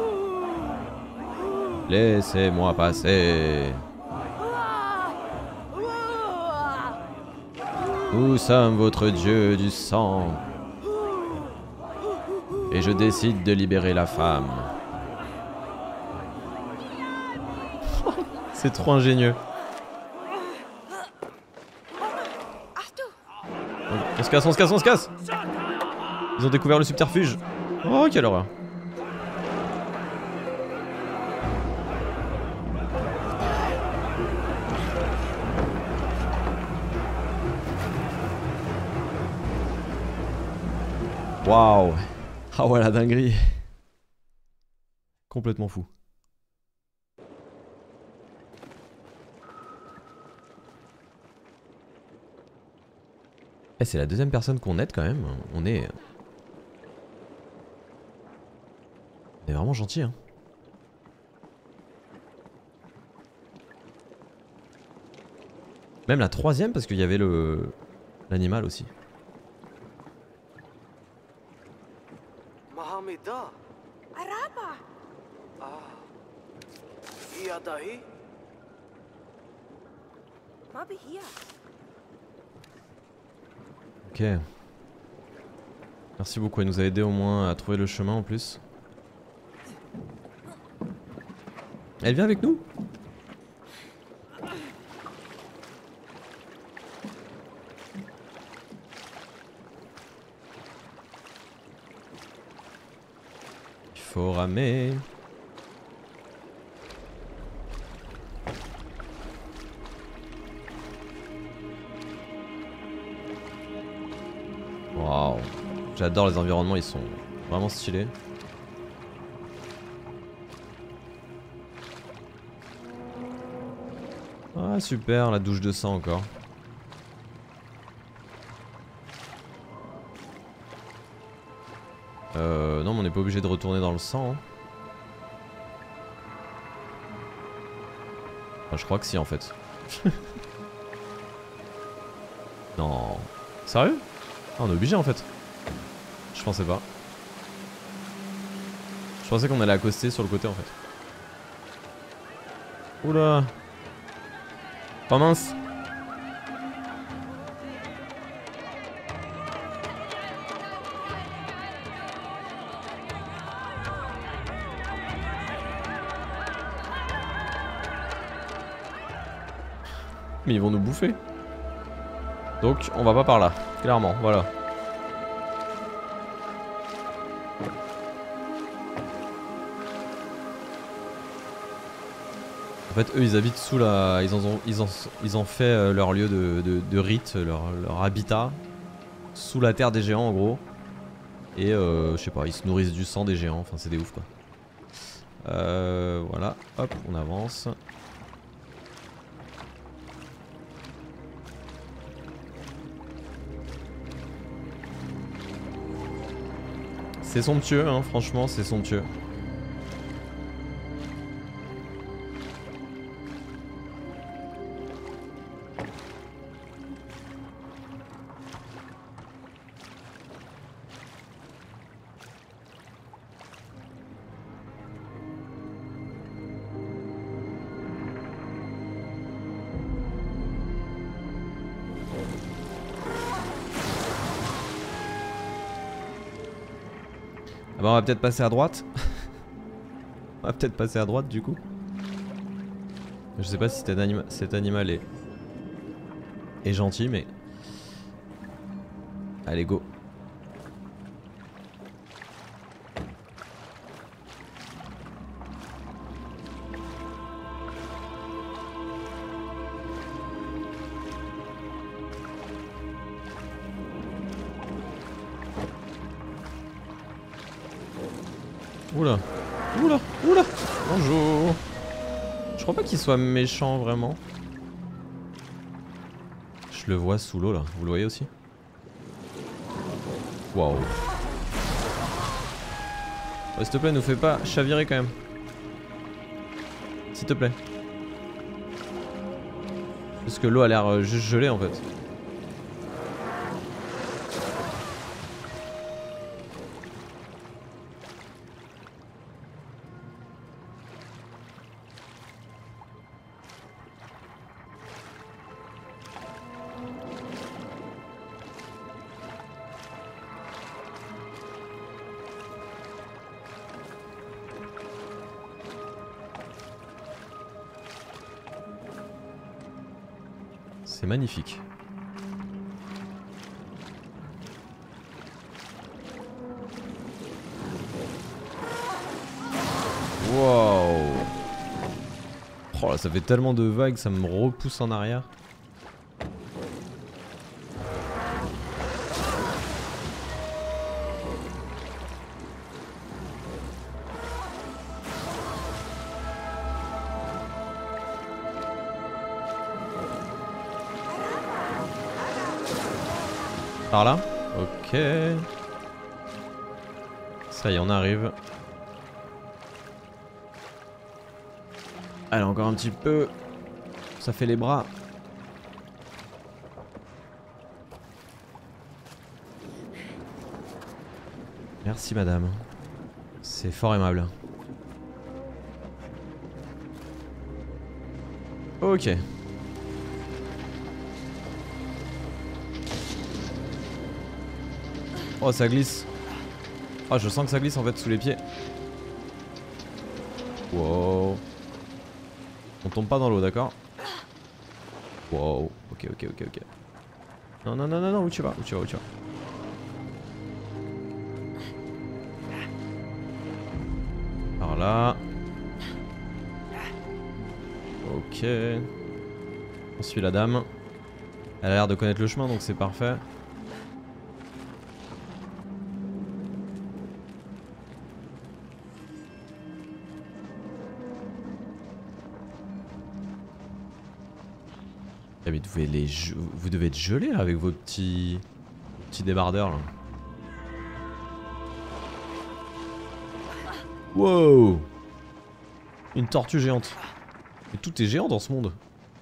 Laissez-moi passer. Nous sommes votre dieu du sang. Et je décide de libérer la femme. C'est trop ingénieux. On se casse, on se casse, on se casse. Ils ont découvert le subterfuge. Oh, quelle horreur. Waouh. Ah ouais, la dinguerie. Complètement fou. Eh, c'est la deuxième personne qu'on aide quand même. On est... On est vraiment gentil, hein. Même la troisième parce qu'il y avait le... l'animal aussi. Mahamida. Araba. Ah. Iyadahi. Ma be here. Ok. Merci beaucoup, elle nous a aidé au moins à trouver le chemin en plus. Elle vient avec nous? Il faut ramer. Waouh. J'adore les environnements, ils sont vraiment stylés. Ah super, la douche de sang encore. Euh non mais on n'est pas obligé de retourner dans le sang. Hein. Enfin, je crois que si en fait. Non. Sérieux? Ah, on est obligé en fait. Je pensais pas. Je pensais qu'on allait accoster sur le côté en fait. Oula. Oh mince. Mais ils vont nous bouffer. Donc on va pas par là, clairement, voilà. En fait eux ils habitent sous la... Ils, en ont... ils, ont... ils ont fait euh, leur lieu de, de... de rite, leur... leur habitat. Sous la terre des géants en gros. Et euh, je sais pas, ils se nourrissent du sang des géants, enfin c'est des ouf quoi. Euh, voilà, hop, on avance. C'est somptueux, hein, franchement, c'est somptueux. Ah bah on va peut-être passer à droite. On va peut-être passer à droite du coup. Je sais pas si cet, anima cet animal est... est gentil mais... Allez go. Oula, oula, oula. Bonjour. Je crois pas qu'il soit méchant vraiment. Je le vois sous l'eau là, vous le voyez aussi? Waouh. Ouais, s'il te plaît, nous fais pas chavirer quand même. S'il te plaît. Parce que l'eau a l'air juste gelée en fait. C'est magnifique. Wow. Oh là, ça fait tellement de vagues, ça me repousse en arrière. Par là? Ok. Ça y est, on arrive. Allez, encore un petit peu. Ça fait les bras. Merci madame. C'est fort aimable. Ok. Oh, ça glisse. Oh, je sens que ça glisse en fait sous les pieds. Wow. On tombe pas dans l'eau, d'accord? Wow. Ok, ok, ok, ok. Non, non, non, non, non, où tu vas? Où tu vas? Où tu vas? Par là. Ok. On suit la dame. Elle a l'air de connaître le chemin, donc c'est parfait. Ah mais vous devez, les vous devez être gelé là avec vos petits, petits débardeurs là. Wow. Une tortue géante. Mais tout est géant dans ce monde.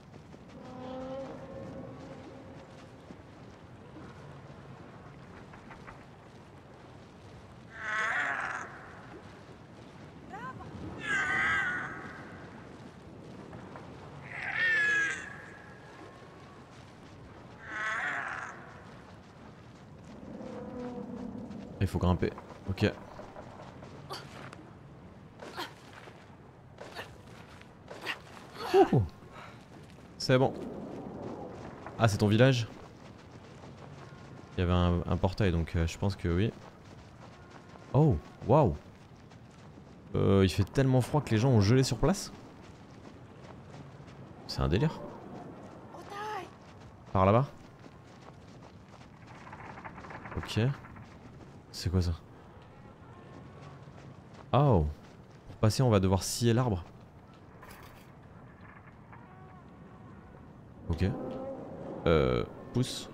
Il faut grimper. Ok. Ouh. C'est bon. Ah, c'est ton village? Il y avait un, un portail, donc euh, je pense que oui. Oh, waouh. Euh, il fait tellement froid que les gens ont gelé sur place. C'est un délire. Par là-bas? Ok. C'est quoi ça? Oh. Pour passer, on va devoir scier l'arbre. Ok. Euh. Pousse.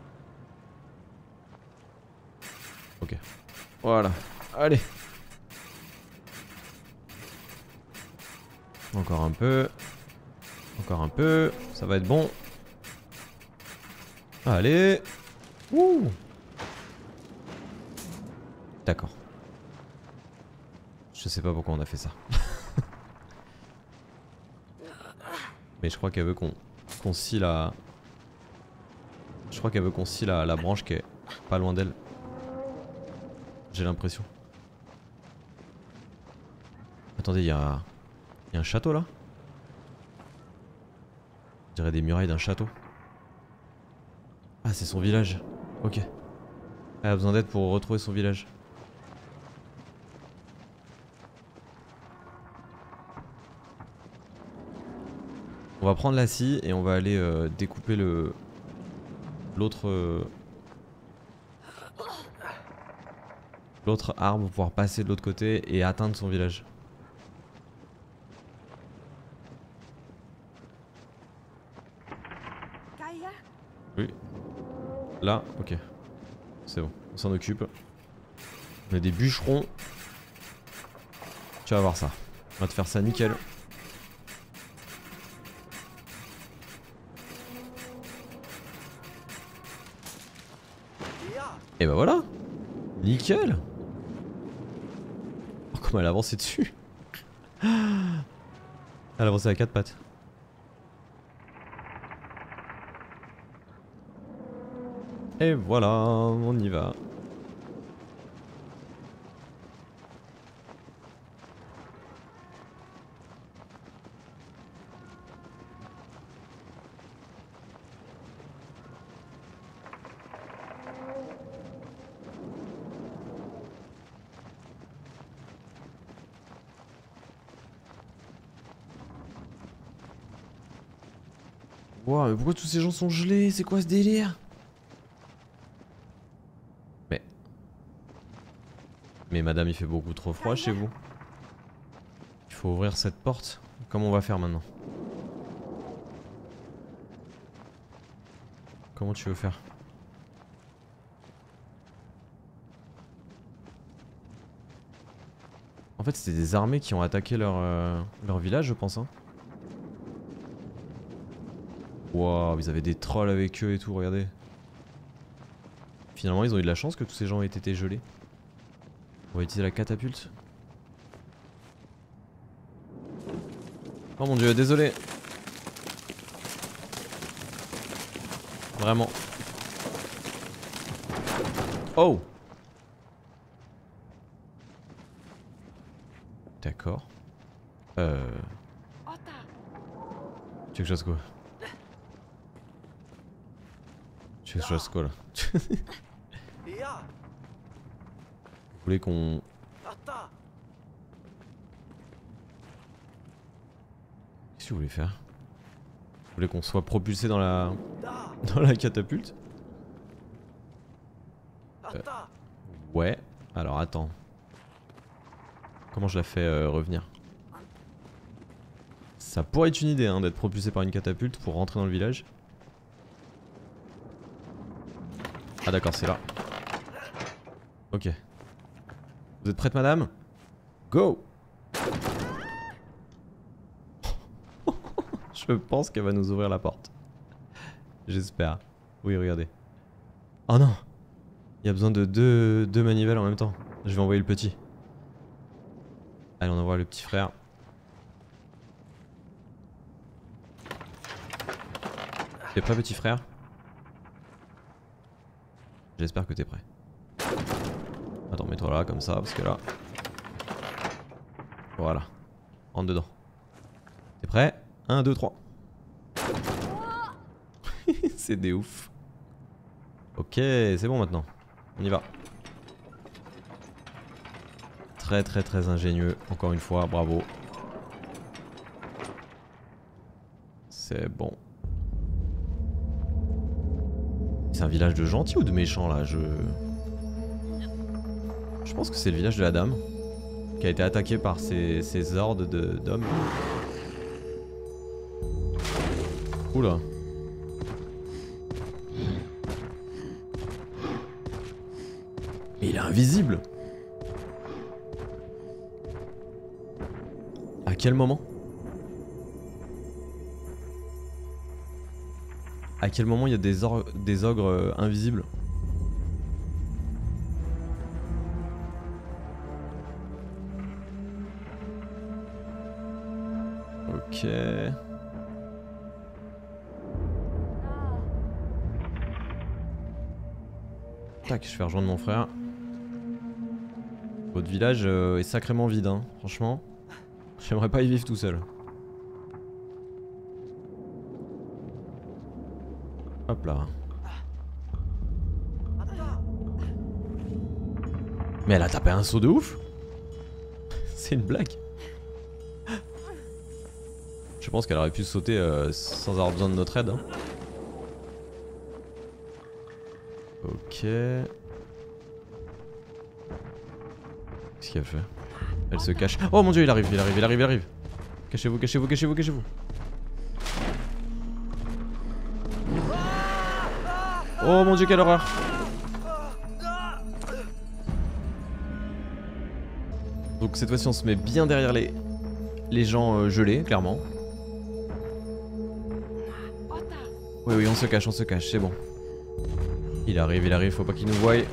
Ok. Voilà. Allez. Encore un peu. Encore un peu. Ça va être bon. Allez. Ouh. D'accord. Je sais pas pourquoi on a fait ça. Mais je crois qu'elle veut qu'on qu'on scie la... Je crois qu'elle veut qu'on scie la, la branche qui est pas loin d'elle. J'ai l'impression. Attendez, il y a... Il y a un château là? Je dirais des murailles d'un château. Ah, c'est son village. Ok. Elle a besoin d'aide pour retrouver son village. On va prendre la scie et on va aller euh, découper le... L'autre... Euh... L'autre arbre pour pouvoir passer de l'autre côté et atteindre son village. Oui. Là, ok. C'est bon, on s'en occupe. On a des bûcherons. Tu vas voir ça. On va te faire ça nickel. Et bah voilà. Nickel. Oh, comment elle a avancé dessus. Elle a avancé à quatre pattes. Et voilà, on y va. Wow, mais pourquoi tous ces gens sont gelés? C'est quoi ce délire? Mais... Mais madame, il fait beaucoup trop froid chez vous. Il faut ouvrir cette porte. Comment on va faire maintenant? Comment tu veux faire? En fait, c'était des armées qui ont attaqué leur, euh, leur village, je pense. Hein. Waouh, ils avaient des trolls avec eux et tout, regardez. Finalement, ils ont eu de la chance que tous ces gens aient été gelés. On va utiliser la catapulte. Oh mon dieu, désolé. Vraiment. Oh! D'accord. Euh... Otta. Tu veux que je fasse quoi? Tu veux que je fasse quoi là? Ja, Vous voulez qu'on... Atta. Qu'est-ce que vous voulez faire? Vous voulez qu'on soit propulsé dans la... Da. dans la catapulte? Atta. Ouais. Alors attends. Comment je la fais euh, revenir? Ça pourrait être une idée hein, d'être propulsé par une catapulte pour rentrer dans le village. Ah d'accord, c'est là. Ok. Vous êtes prête madame? Go! Je pense qu'elle va nous ouvrir la porte. J'espère. Oui, regardez. Oh non! Il y a besoin de deux, deux manivelles en même temps. Je vais envoyer le petit. Allez, on envoie le petit frère. T'es prêt petit frère? J'espère que t'es prêt. Attends, mets-toi là comme ça parce que là... Voilà. Rentre dedans. T'es prêt? un, deux, trois. C'est des ouf. Ok, c'est bon maintenant. On y va. Très très très ingénieux. Encore une fois, bravo. C'est bon. C'est un village de gentils ou de méchants là? Je... Je pense que c'est le village de la dame qui a été attaqué par ces, ces hordes d'hommes. Oula. Mais il est invisible. À quel moment? À quel moment il y a des, or des ogres euh, invisibles? Ok. Tac, je fais rejoindre mon frère. Votre village euh, est sacrément vide, hein, franchement. J'aimerais pas y vivre tout seul. Hop là. Mais elle a tapé un saut de ouf. C'est une blague. Je pense qu'elle aurait pu sauter euh, sans avoir besoin de notre aide. Hein. Ok. Qu'est-ce qu'elle fait? Elle se cache. Oh mon dieu, il arrive, il arrive, il arrive, il arrive. Cachez-vous, cachez-vous, cachez-vous, cachez-vous. Oh mon dieu, quelle horreur. Donc cette fois-ci on se met bien derrière les, les gens euh, gelés, clairement. Oui oui, on se cache, on se cache, c'est bon. Il arrive, il arrive, faut pas qu'il nous voie.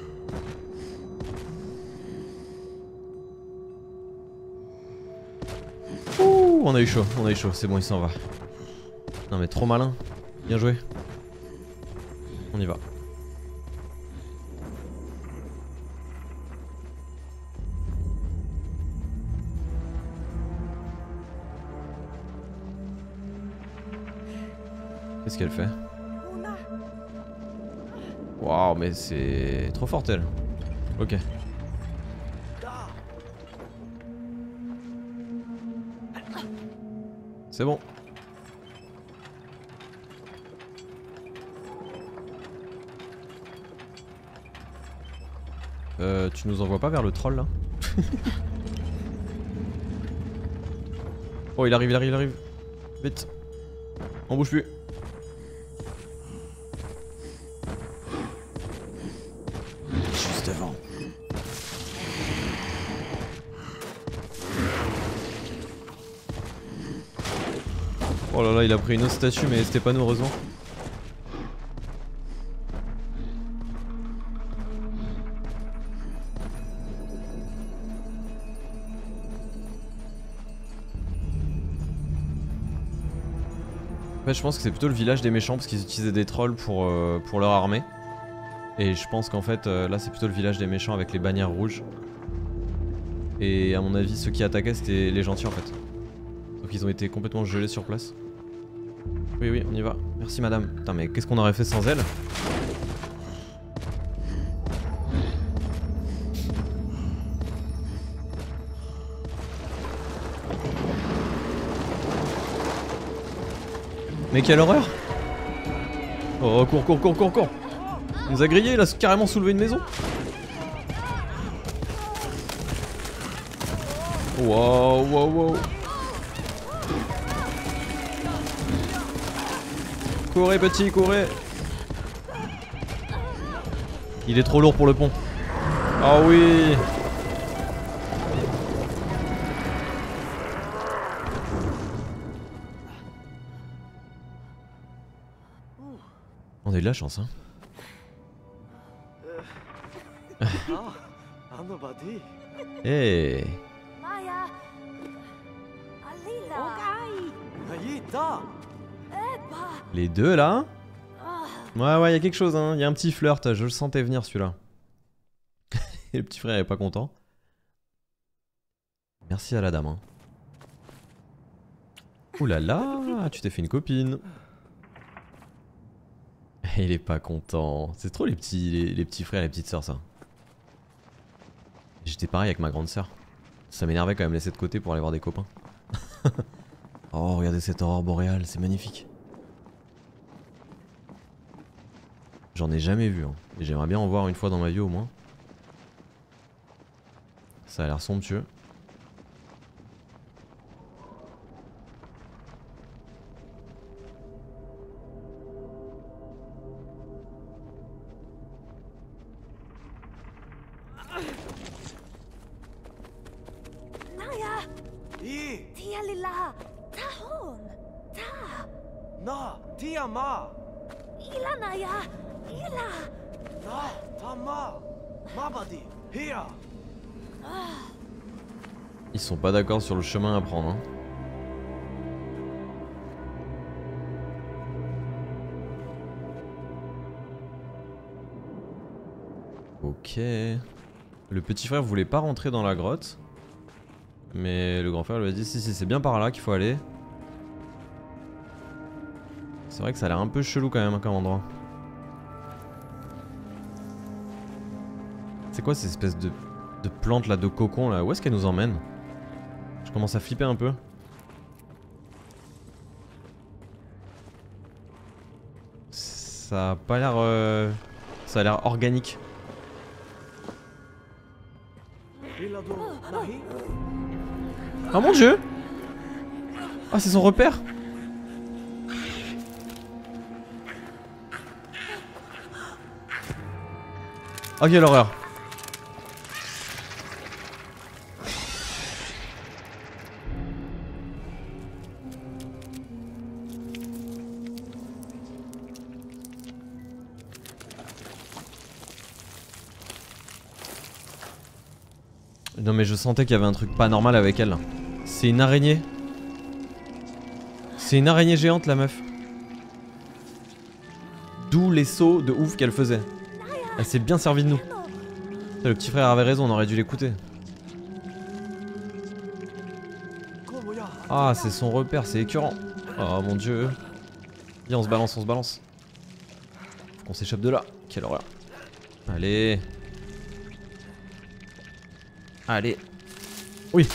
Ouh, on a eu chaud, on a eu chaud, c'est bon, il s'en va. Non mais trop malin, bien joué. On y va. Qu'est-ce qu'elle fait? Waouh, mais c'est trop forte elle. Ok. C'est bon. Euh, tu nous envoies pas vers le troll là? Oh il arrive, il arrive, il arrive. Vite. On bouge plus. Juste devant. Oh là là, il a pris une autre statue mais c'était pas nous heureusement. En fait, je pense que c'est plutôt le village des méchants parce qu'ils utilisaient des trolls pour, euh, pour leur armée. Et je pense qu'en fait, euh, là c'est plutôt le village des méchants avec les bannières rouges. Et à mon avis, ceux qui attaquaient c'était les gentils en fait. Donc ils ont été complètement gelés sur place. Oui, oui, on y va. Merci madame. Putain, mais qu'est-ce qu'on aurait fait sans elle? Mais quelle horreur! Oh, cours, cours, cours, cours, cours! Il nous a grillé, il a carrément soulevé une maison! Wow, wow, wow! Courez, petit, courez! Il est trop lourd pour le pont. Ah oui! On a eu de la chance, hein. Ah, Anobadi. Hey. Maya. Alila. Ogai. Naïta. Eba. Les deux là? Ah. Ouais, ouais, il y a quelque chose, hein. Il y a un petit flirt, je le sentais venir celui-là. Et le petit frère est pas content. Merci à la dame, hein. Ouh là là, tu t'es fait une copine. Il est pas content. C'est trop les petits, les, les petits frères et les petites sœurs ça. J'étais pareil avec ma grande sœur. Ça m'énervait quand même laisser de côté pour aller voir des copains. Oh regardez cette aurore boréale, c'est magnifique. J'en ai jamais vu hein. Et j'aimerais bien en voir une fois dans ma vie au moins. Ça a l'air somptueux. Naya. I. Tia lila. Tahon. Ta. Na. Tiama. Ila Naya. Ila. Na. Tama. Mabadi. Here. Ils sont pas d'accord sur le chemin à prendre hein. Ok. Le petit frère voulait pas rentrer dans la grotte. Mais le grand frère lui a dit si si c'est bien par là qu'il faut aller. C'est vrai que ça a l'air un peu chelou quand même comme endroit. C'est quoi ces espèces de, de plantes là, de cocons là? Où est-ce qu'elles nous emmènent? Je commence à flipper un peu. Ça a pas l'air... Euh... Ça a l'air organique. Ilado. Nahi. Oh mon dieu! Ah c'est son repère! Oh quelle horreur! Non mais je sentais qu'il y avait un truc pas normal avec elle. C'est une araignée. C'est une araignée géante la meuf. D'où les sauts de ouf qu'elle faisait. Elle s'est bien servie de nous. Le petit frère avait raison, on aurait dû l'écouter. Ah c'est son repère, c'est écœurant. Oh mon dieu. Viens on se balance, on se balance. Faut qu'on s'échappe de là. Quelle horreur. Allez. Allez. Oui.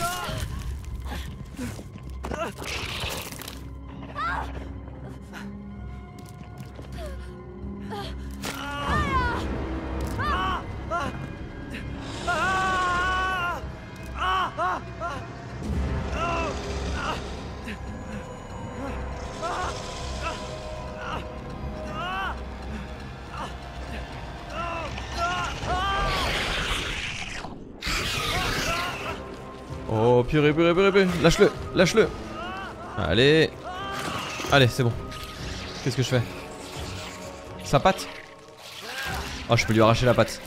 Oh purée, purée, purée, purée. Lâche-le, lâche-le. Allez. Allez, c'est bon. Qu'est-ce que je fais? Sa patte? Oh, je peux lui arracher la patte.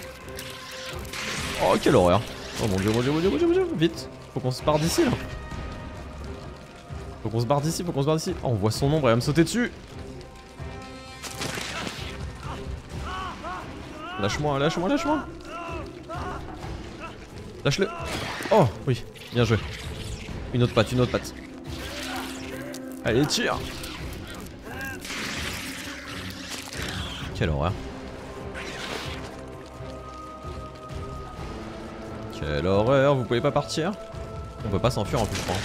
Oh, quelle horreur. Oh mon dieu, mon dieu, mon dieu, mon dieu, mon dieu. Vite. Faut qu'on se barre d'ici là. Faut qu'on se barre d'ici, faut qu'on se barre d'ici. Oh, on voit son ombre, elle va me sauter dessus. Lâche-moi, lâche-moi, lâche-moi. Lâche-le. Oh, oui, bien joué. Une autre patte, une autre patte. Allez, tire. Quelle horreur. Quelle horreur, vous pouvez pas partir? On peut pas s'enfuir en plus, je crois.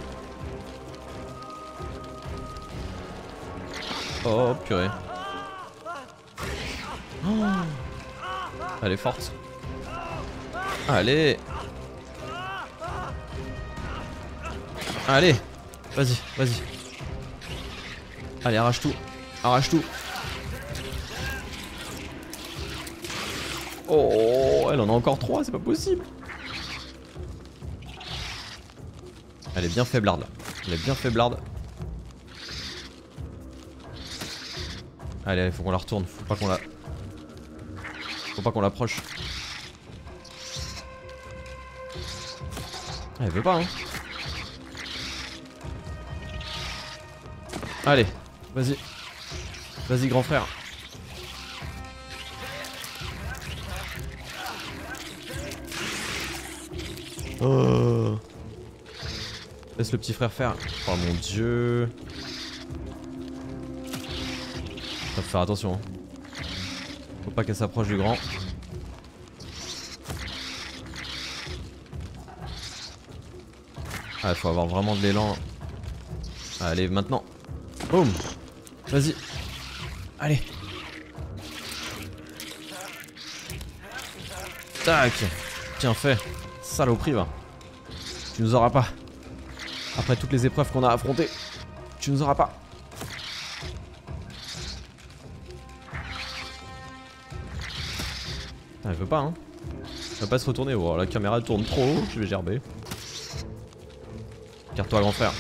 Oh, purée. Oh. Elle est forte. Allez. Allez. Vas-y, vas-y. Allez, arrache tout. Arrache tout. Oh, elle en a encore trois, c'est pas possible. Elle est bien faiblarde là. Elle est bien faiblarde. Allez, allez, faut qu'on la retourne. Faut pas qu'on la... Faut pas qu'on l'approche. Ah, elle veut pas, hein. Allez, vas-y. Vas-y, grand frère. Oh. Laisse le petit frère faire. Oh mon dieu. Faut faire attention. Hein. Faut pas qu'elle s'approche du grand. Ah, faut avoir vraiment de l'élan. Allez, maintenant. Boum. Vas-y. Allez. Tac. Tiens, fait. Saloperie, va. Tu nous auras pas. Après toutes les épreuves qu'on a affrontées, tu nous auras pas. Ah, elle veut pas, hein. Elle veut pas se retourner. Oh, la caméra tourne trop haut, je vais gerber. Garde-toi, grand frère.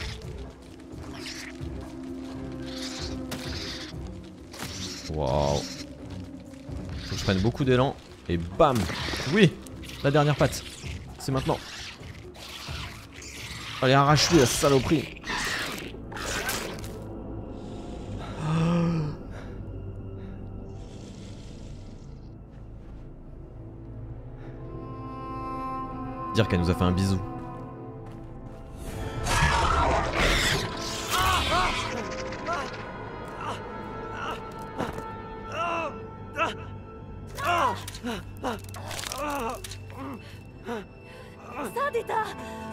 Waouh. Faut que je prenne beaucoup d'élan. Et bam. Oui. La dernière patte. C'est maintenant. Allez, arrache-lui la saloperie. Dire qu'elle nous a fait un bisou. Sadita!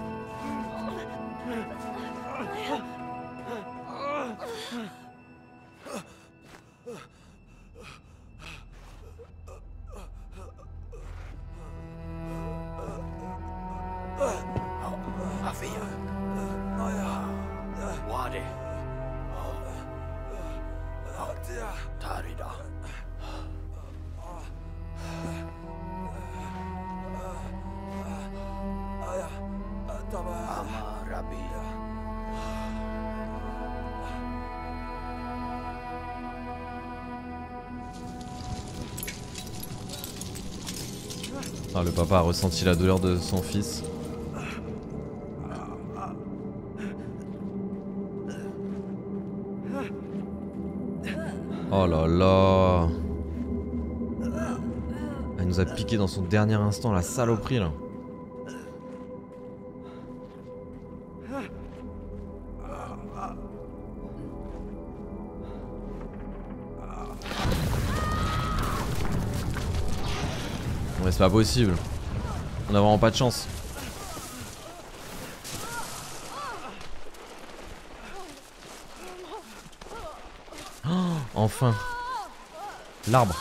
Afia. Wade. Tarida. Amarabi. Ah, le papa a ressenti la douleur de son fils. Oh là là. Elle nous a piqué dans son dernier instant, la saloperie là. Mais c'est pas possible. On a vraiment pas de chance. Oh, enfin. L'arbre.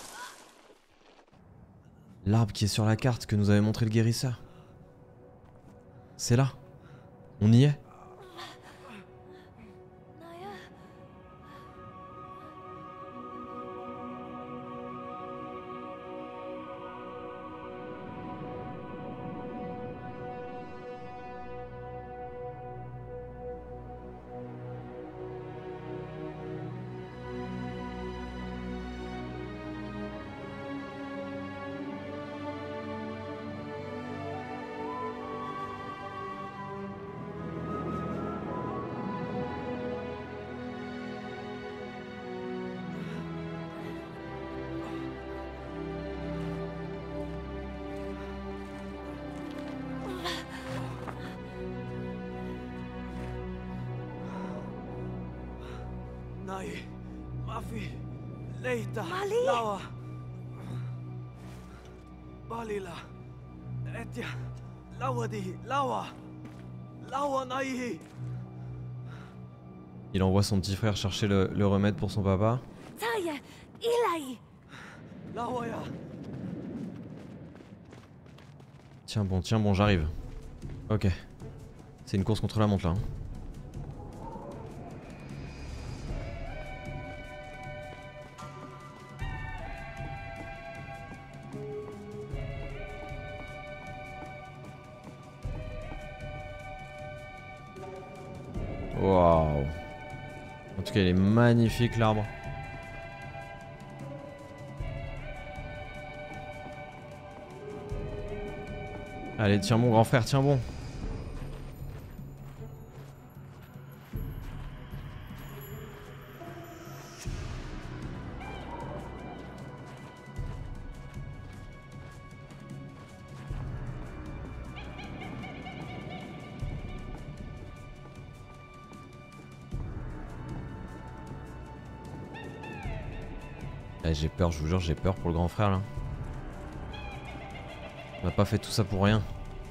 L'arbre qui est sur la carte que nous avait montré le guérisseur. C'est là. On y est. Nahi. Mafi. Leita. Mali. Lawa. Balila. Etya. Lawadi. Lawa. Lawa Nahi. Il envoie son petit frère chercher le, le remède pour son papa. Taya. Ilai. Lawaya. Tiens bon, tiens bon, j'arrive. Ok. C'est une course contre la montre là. Hein. Waouh. En tout cas, il est magnifique l'arbre. Allez, tiens mon grand frère, tiens bon. Eh, j'ai peur, je vous jure, j'ai peur pour le grand frère là. On n'a pas fait tout ça pour rien.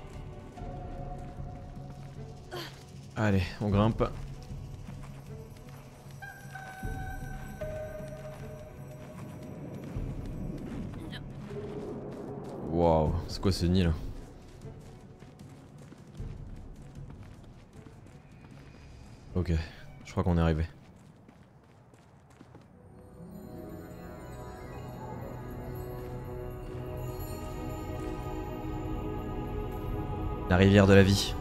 Allez, on grimpe. Waouh, c'est quoi ce nid là? Ok, je crois qu'on est arrivé. La rivière de la vie.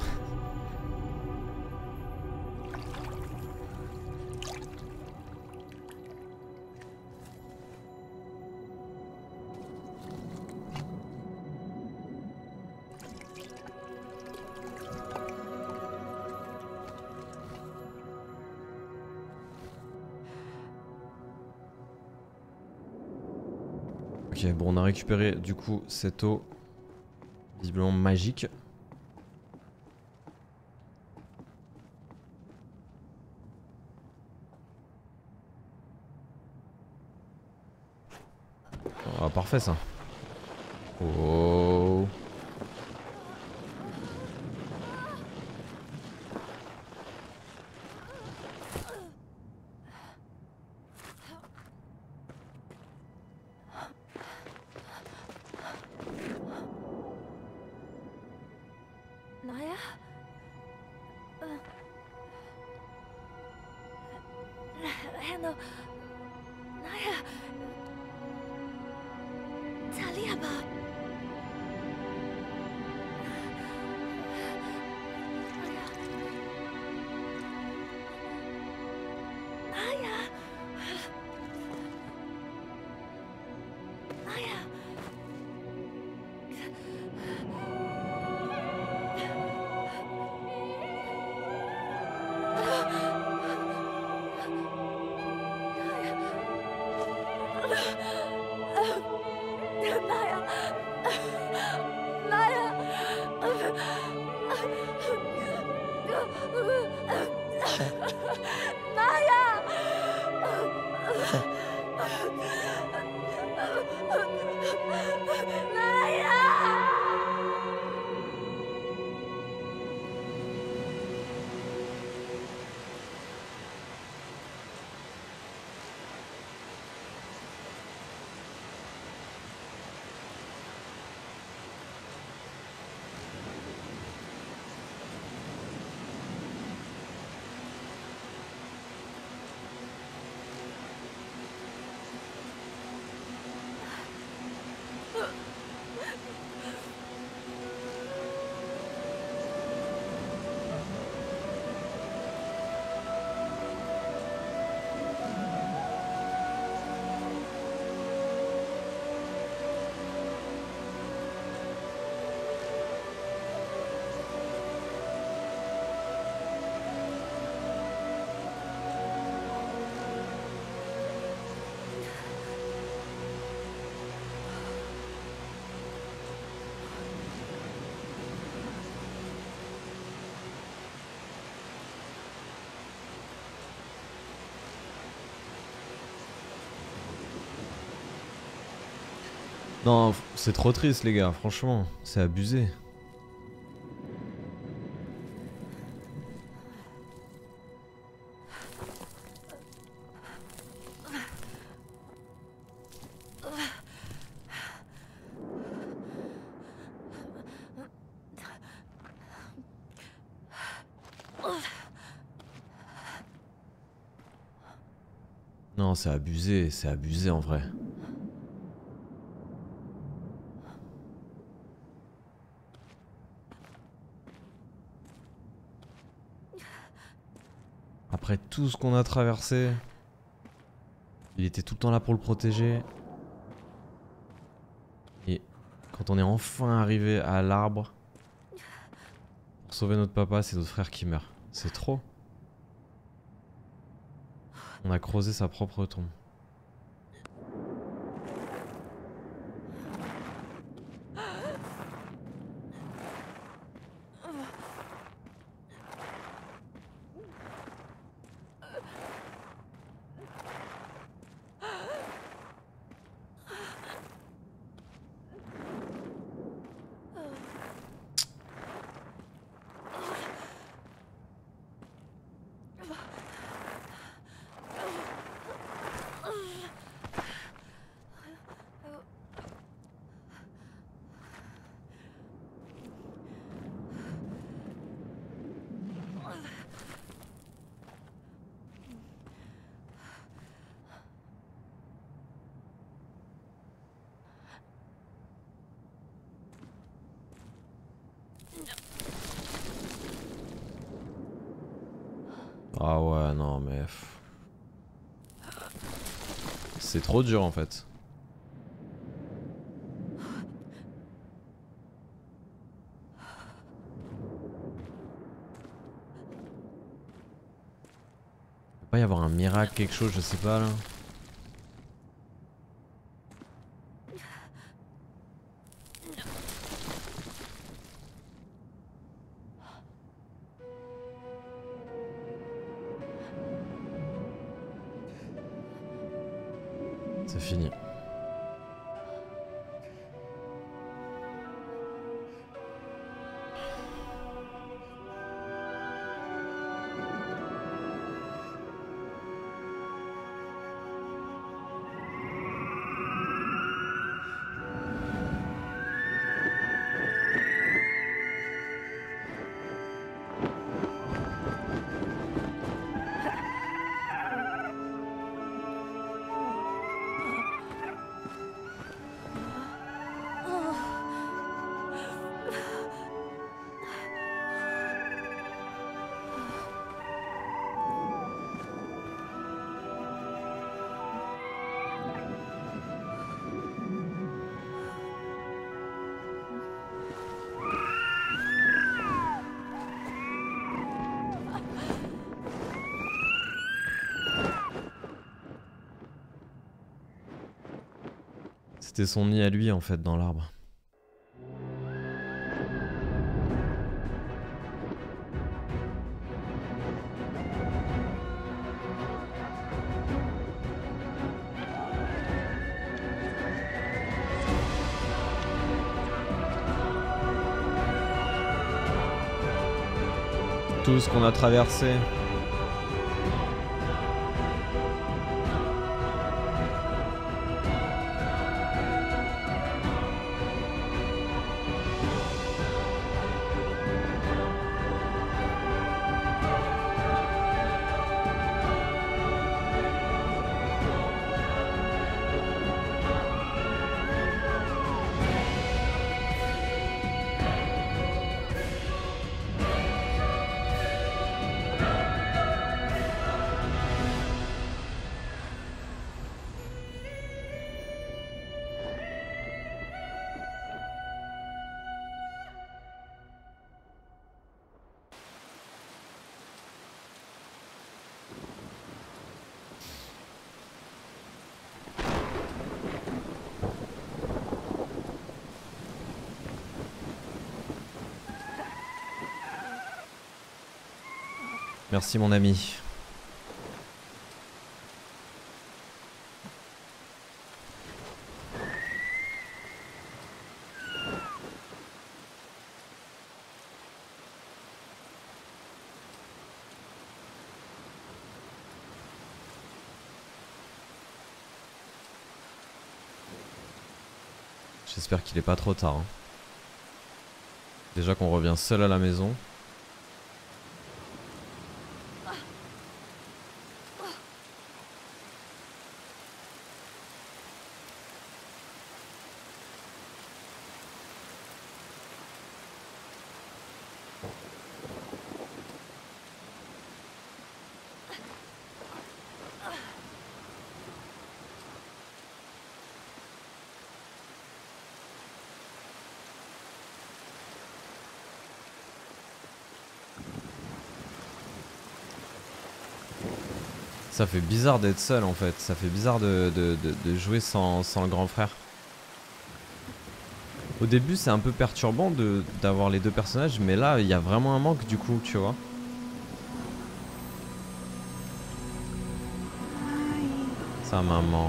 Ok, bon, on a récupéré du coup cette eau visiblement magique. Ah, parfait ça. Oh. Naya? Uh. Hello. Naya. Taliaba. Naya. Naya. Non, c'est trop triste les gars, franchement, c'est abusé. Non, c'est abusé, c'est abusé en vrai. Après tout ce qu'on a traversé, il était tout le temps là pour le protéger. Et quand on est enfin arrivé à l'arbre, pour sauver notre papa, c'est notre frère qui meurt. C'est trop. On a creusé sa propre tombe. Ah ouais, non mais... C'est trop dur en fait. Il peut pas y avoir un miracle, quelque chose, je sais pas là. C'est fini. C'était son nid à lui en fait dans l'arbre. Tout ce qu'on a traversé. Merci mon ami. J'espère qu'il est pas trop tard. Hein. Déjà qu'on revient seul à la maison. Ça fait bizarre d'être seul en fait, ça fait bizarre de, de, de, de jouer sans, sans le grand frère. Au début c'est un peu perturbant de d'avoir les deux personnages, mais là il y a vraiment un manque du coup, tu vois. Sa maman.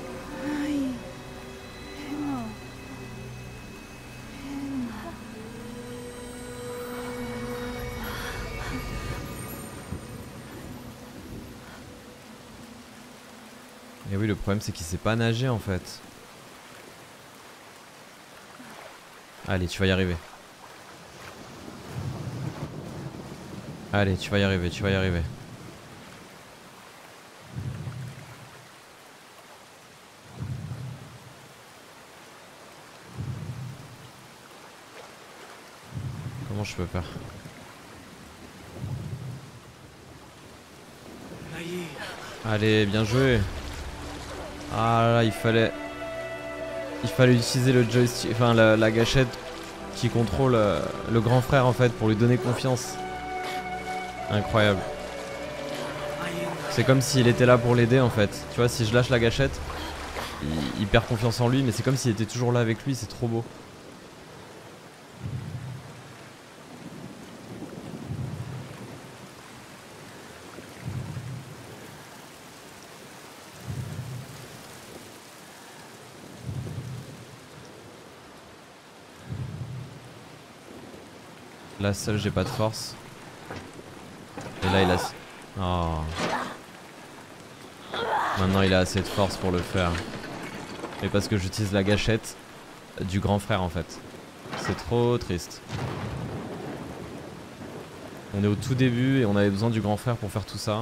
Et oui, le problème c'est qu'il sait pas nager en fait. Allez, tu vas y arriver. Allez, tu vas y arriver, tu vas y arriver. Comment je peux faire? Allez, bien joué. Ah là là, il fallait... Il fallait utiliser le joystick, enfin la, la gâchette qui contrôle euh, le grand frère en fait pour lui donner confiance. Incroyable. C'est comme s'il était là pour l'aider en fait. Tu vois, si je lâche la gâchette, il, il perd confiance en lui, mais c'est comme s'il était toujours là avec lui, c'est trop beau. Là seul j'ai pas de force. Et là il a... Oh. Maintenant il a assez de force pour le faire. Et parce que j'utilise la gâchette du grand frère en fait. C'est trop triste. On est au tout début et on avait besoin du grand frère pour faire tout ça.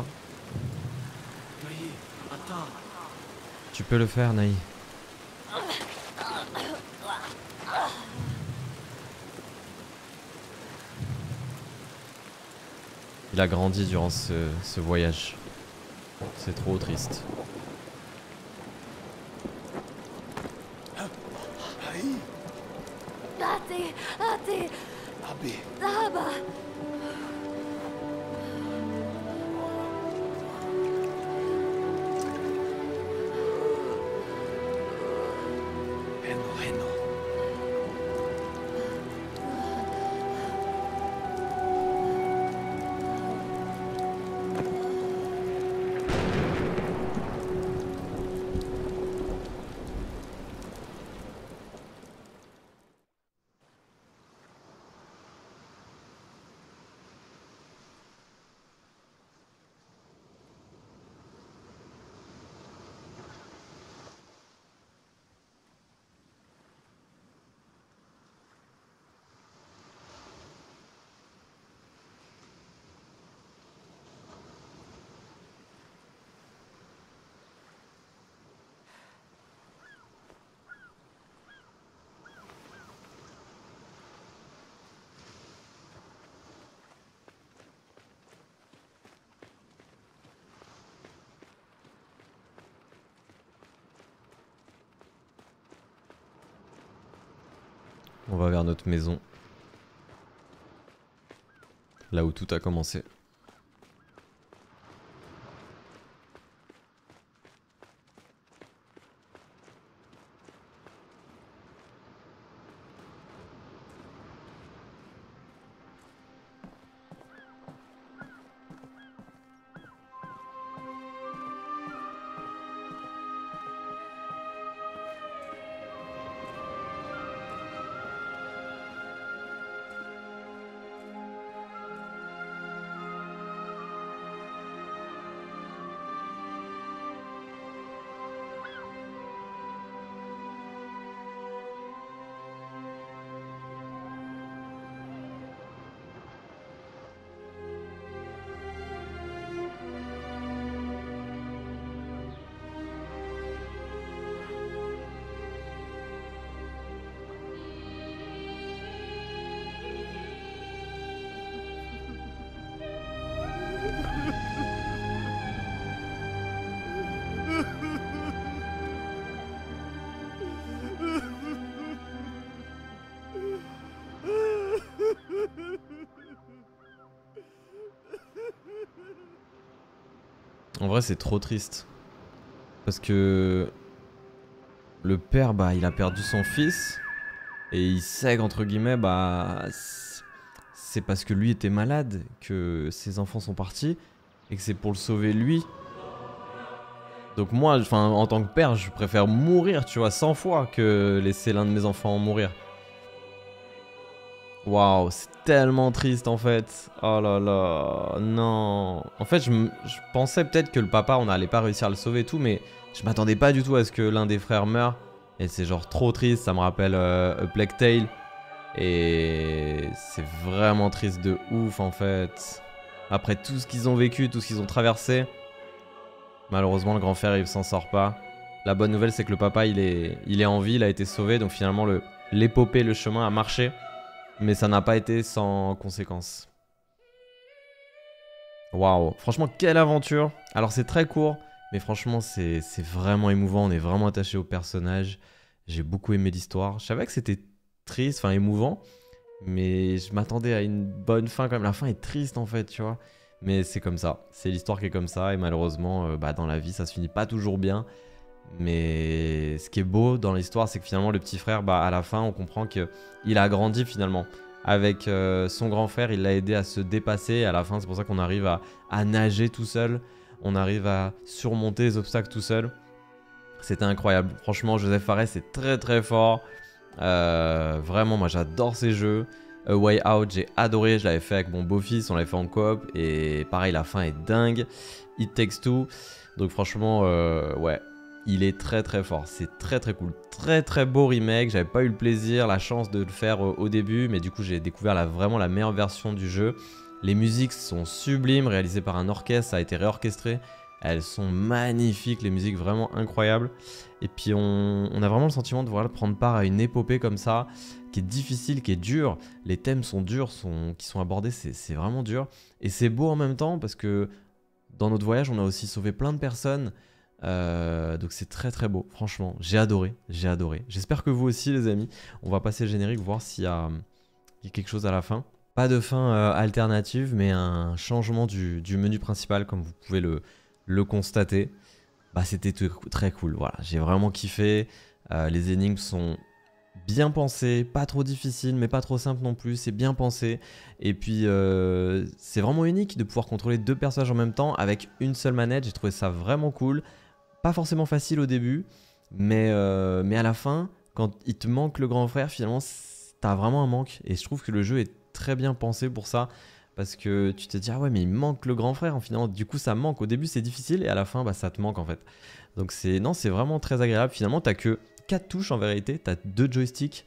Tu peux le faire, Naï. Il a grandi durant ce, ce voyage. C'est trop triste. Ate, ate, Daba. On va vers notre maison. Là où tout a commencé. En vrai, c'est trop triste. Parce que le père, bah, il a perdu son fils. Et il sait qu'entre guillemets, bah, c'est parce que lui était malade que ses enfants sont partis. Et que c'est pour le sauver lui. Donc moi, enfin, en tant que père, je préfère mourir, tu vois, cent fois que laisser l'un de mes enfants mourir. Waouh, c'est tellement triste en fait. Oh là là, non. En fait, je, je pensais peut-être que le papa, on n'allait pas réussir à le sauver et tout, mais je m'attendais pas du tout à ce que l'un des frères meure. Et c'est genre trop triste, ça me rappelle euh, A Plague Tale. Et c'est vraiment triste de ouf en fait. Après tout ce qu'ils ont vécu, tout ce qu'ils ont traversé. Malheureusement, le grand frère, il s'en sort pas. La bonne nouvelle, c'est que le papa, il est, il est en vie, il a été sauvé. Donc finalement, le, l'épopée, le chemin a marché. Mais ça n'a pas été sans conséquences. Waouh, franchement, quelle aventure. Alors c'est très court, mais franchement, c'est vraiment émouvant. On est vraiment attaché au personnage. J'ai beaucoup aimé l'histoire. Je savais que c'était triste, enfin émouvant. Mais je m'attendais à une bonne fin quand même. La fin est triste en fait, tu vois. Mais c'est comme ça. C'est l'histoire qui est comme ça. Et malheureusement, euh, bah, dans la vie, ça se finit pas toujours bien. Mais ce qui est beau dans l'histoire, c'est que finalement le petit frère, bah, à la fin, on comprend qu'il a grandi finalement. Avec euh, son grand frère, il l'a aidé à se dépasser. Et à la fin, c'est pour ça qu'on arrive à, à nager tout seul. On arrive à surmonter les obstacles tout seul. C'était incroyable. Franchement, Joseph Fares, c'est très très fort. Euh, vraiment, moi j'adore ces jeux. A Way Out, j'ai adoré. Je l'avais fait avec mon beau-fils, on l'avait fait en coop. Et pareil, la fin est dingue. It Takes Two. Donc franchement, euh, ouais. Il est très très fort, c'est très très cool. Très très beau remake, j'avais pas eu le plaisir, la chance de le faire au, au début, mais du coup j'ai découvert la, vraiment la meilleure version du jeu. Les musiques sont sublimes, réalisées par un orchestre, ça a été réorchestré. Elles sont magnifiques, les musiques vraiment incroyables. Et puis on, on a vraiment le sentiment de voilà, prendre part à une épopée comme ça, qui est difficile, qui est dure. Les thèmes sont durs, sont, qui sont abordés, c'est vraiment dur. Et c'est beau en même temps parce que dans notre voyage, on a aussi sauvé plein de personnes. Euh, donc c'est très très beau, franchement, j'ai adoré, j'ai adoré. J'espère que vous aussi les amis. On va passer le générique, voir s'il y a, il y a quelque chose à la fin. Pas de fin euh, alternative, mais un changement du, du menu principal, comme vous pouvez le, le constater. Bah c'était très cool, voilà, j'ai vraiment kiffé. Euh, les énigmes sont bien pensées, pas trop difficiles, mais pas trop simples non plus, c'est bien pensé. Et puis euh, c'est vraiment unique de pouvoir contrôler deux personnages en même temps avec une seule manette, j'ai trouvé ça vraiment cool. Pas forcément facile au début, mais, euh, mais à la fin, quand il te manque le grand frère, finalement, t'as vraiment un manque. Et je trouve que le jeu est très bien pensé pour ça, parce que tu te dis, ah ouais, mais il manque le grand frère, en finalement, du coup, ça manque. Au début, c'est difficile, et à la fin, bah, ça te manque, en fait. Donc, c'est non, c'est vraiment très agréable. Finalement, t'as que quatre touches, en vérité. T'as deux joysticks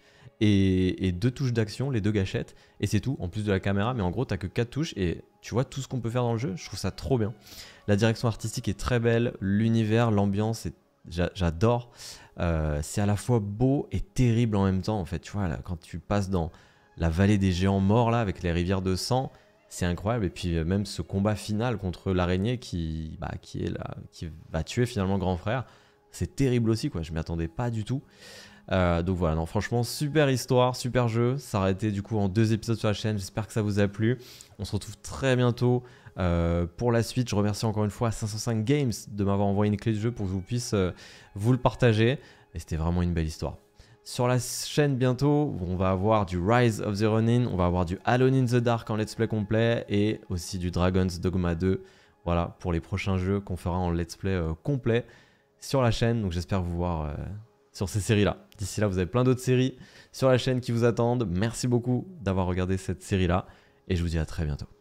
et, et deux touches d'action, les deux gâchettes, et c'est tout, en plus de la caméra. Mais en gros, t'as que quatre touches, et tu vois tout ce qu'on peut faire dans le jeu. Je trouve ça trop bien. La direction artistique est très belle, l'univers, l'ambiance, j'adore. Euh, c'est à la fois beau et terrible en même temps, en fait. Tu vois, là, quand tu passes dans la vallée des géants morts, là, avec les rivières de sang, c'est incroyable. Et puis même ce combat final contre l'araignée qui, bah, qui, est là, qui va tuer finalement le grand frère, c'est terrible aussi, quoi. Je m'y attendais pas du tout. Euh, donc voilà, non, franchement, super histoire, super jeu. Ça a été du coup en deux épisodes sur la chaîne. J'espère que ça vous a plu. On se retrouve très bientôt euh, pour la suite. Je remercie encore une fois cinq cent cinq Games de m'avoir envoyé une clé de jeu pour que je vous puisse euh, vous le partager. Et c'était vraiment une belle histoire. Sur la chaîne bientôt, on va avoir du Rise of the Ronin, on va avoir du Alone in the Dark en let's play complet et aussi du Dragon's Dogma deux. Voilà, pour les prochains jeux qu'on fera en let's play euh, complet sur la chaîne. Donc j'espère vous voir euh, sur ces séries-là. D'ici là, vous avez plein d'autres séries sur la chaîne qui vous attendent. Merci beaucoup d'avoir regardé cette série-là et je vous dis à très bientôt.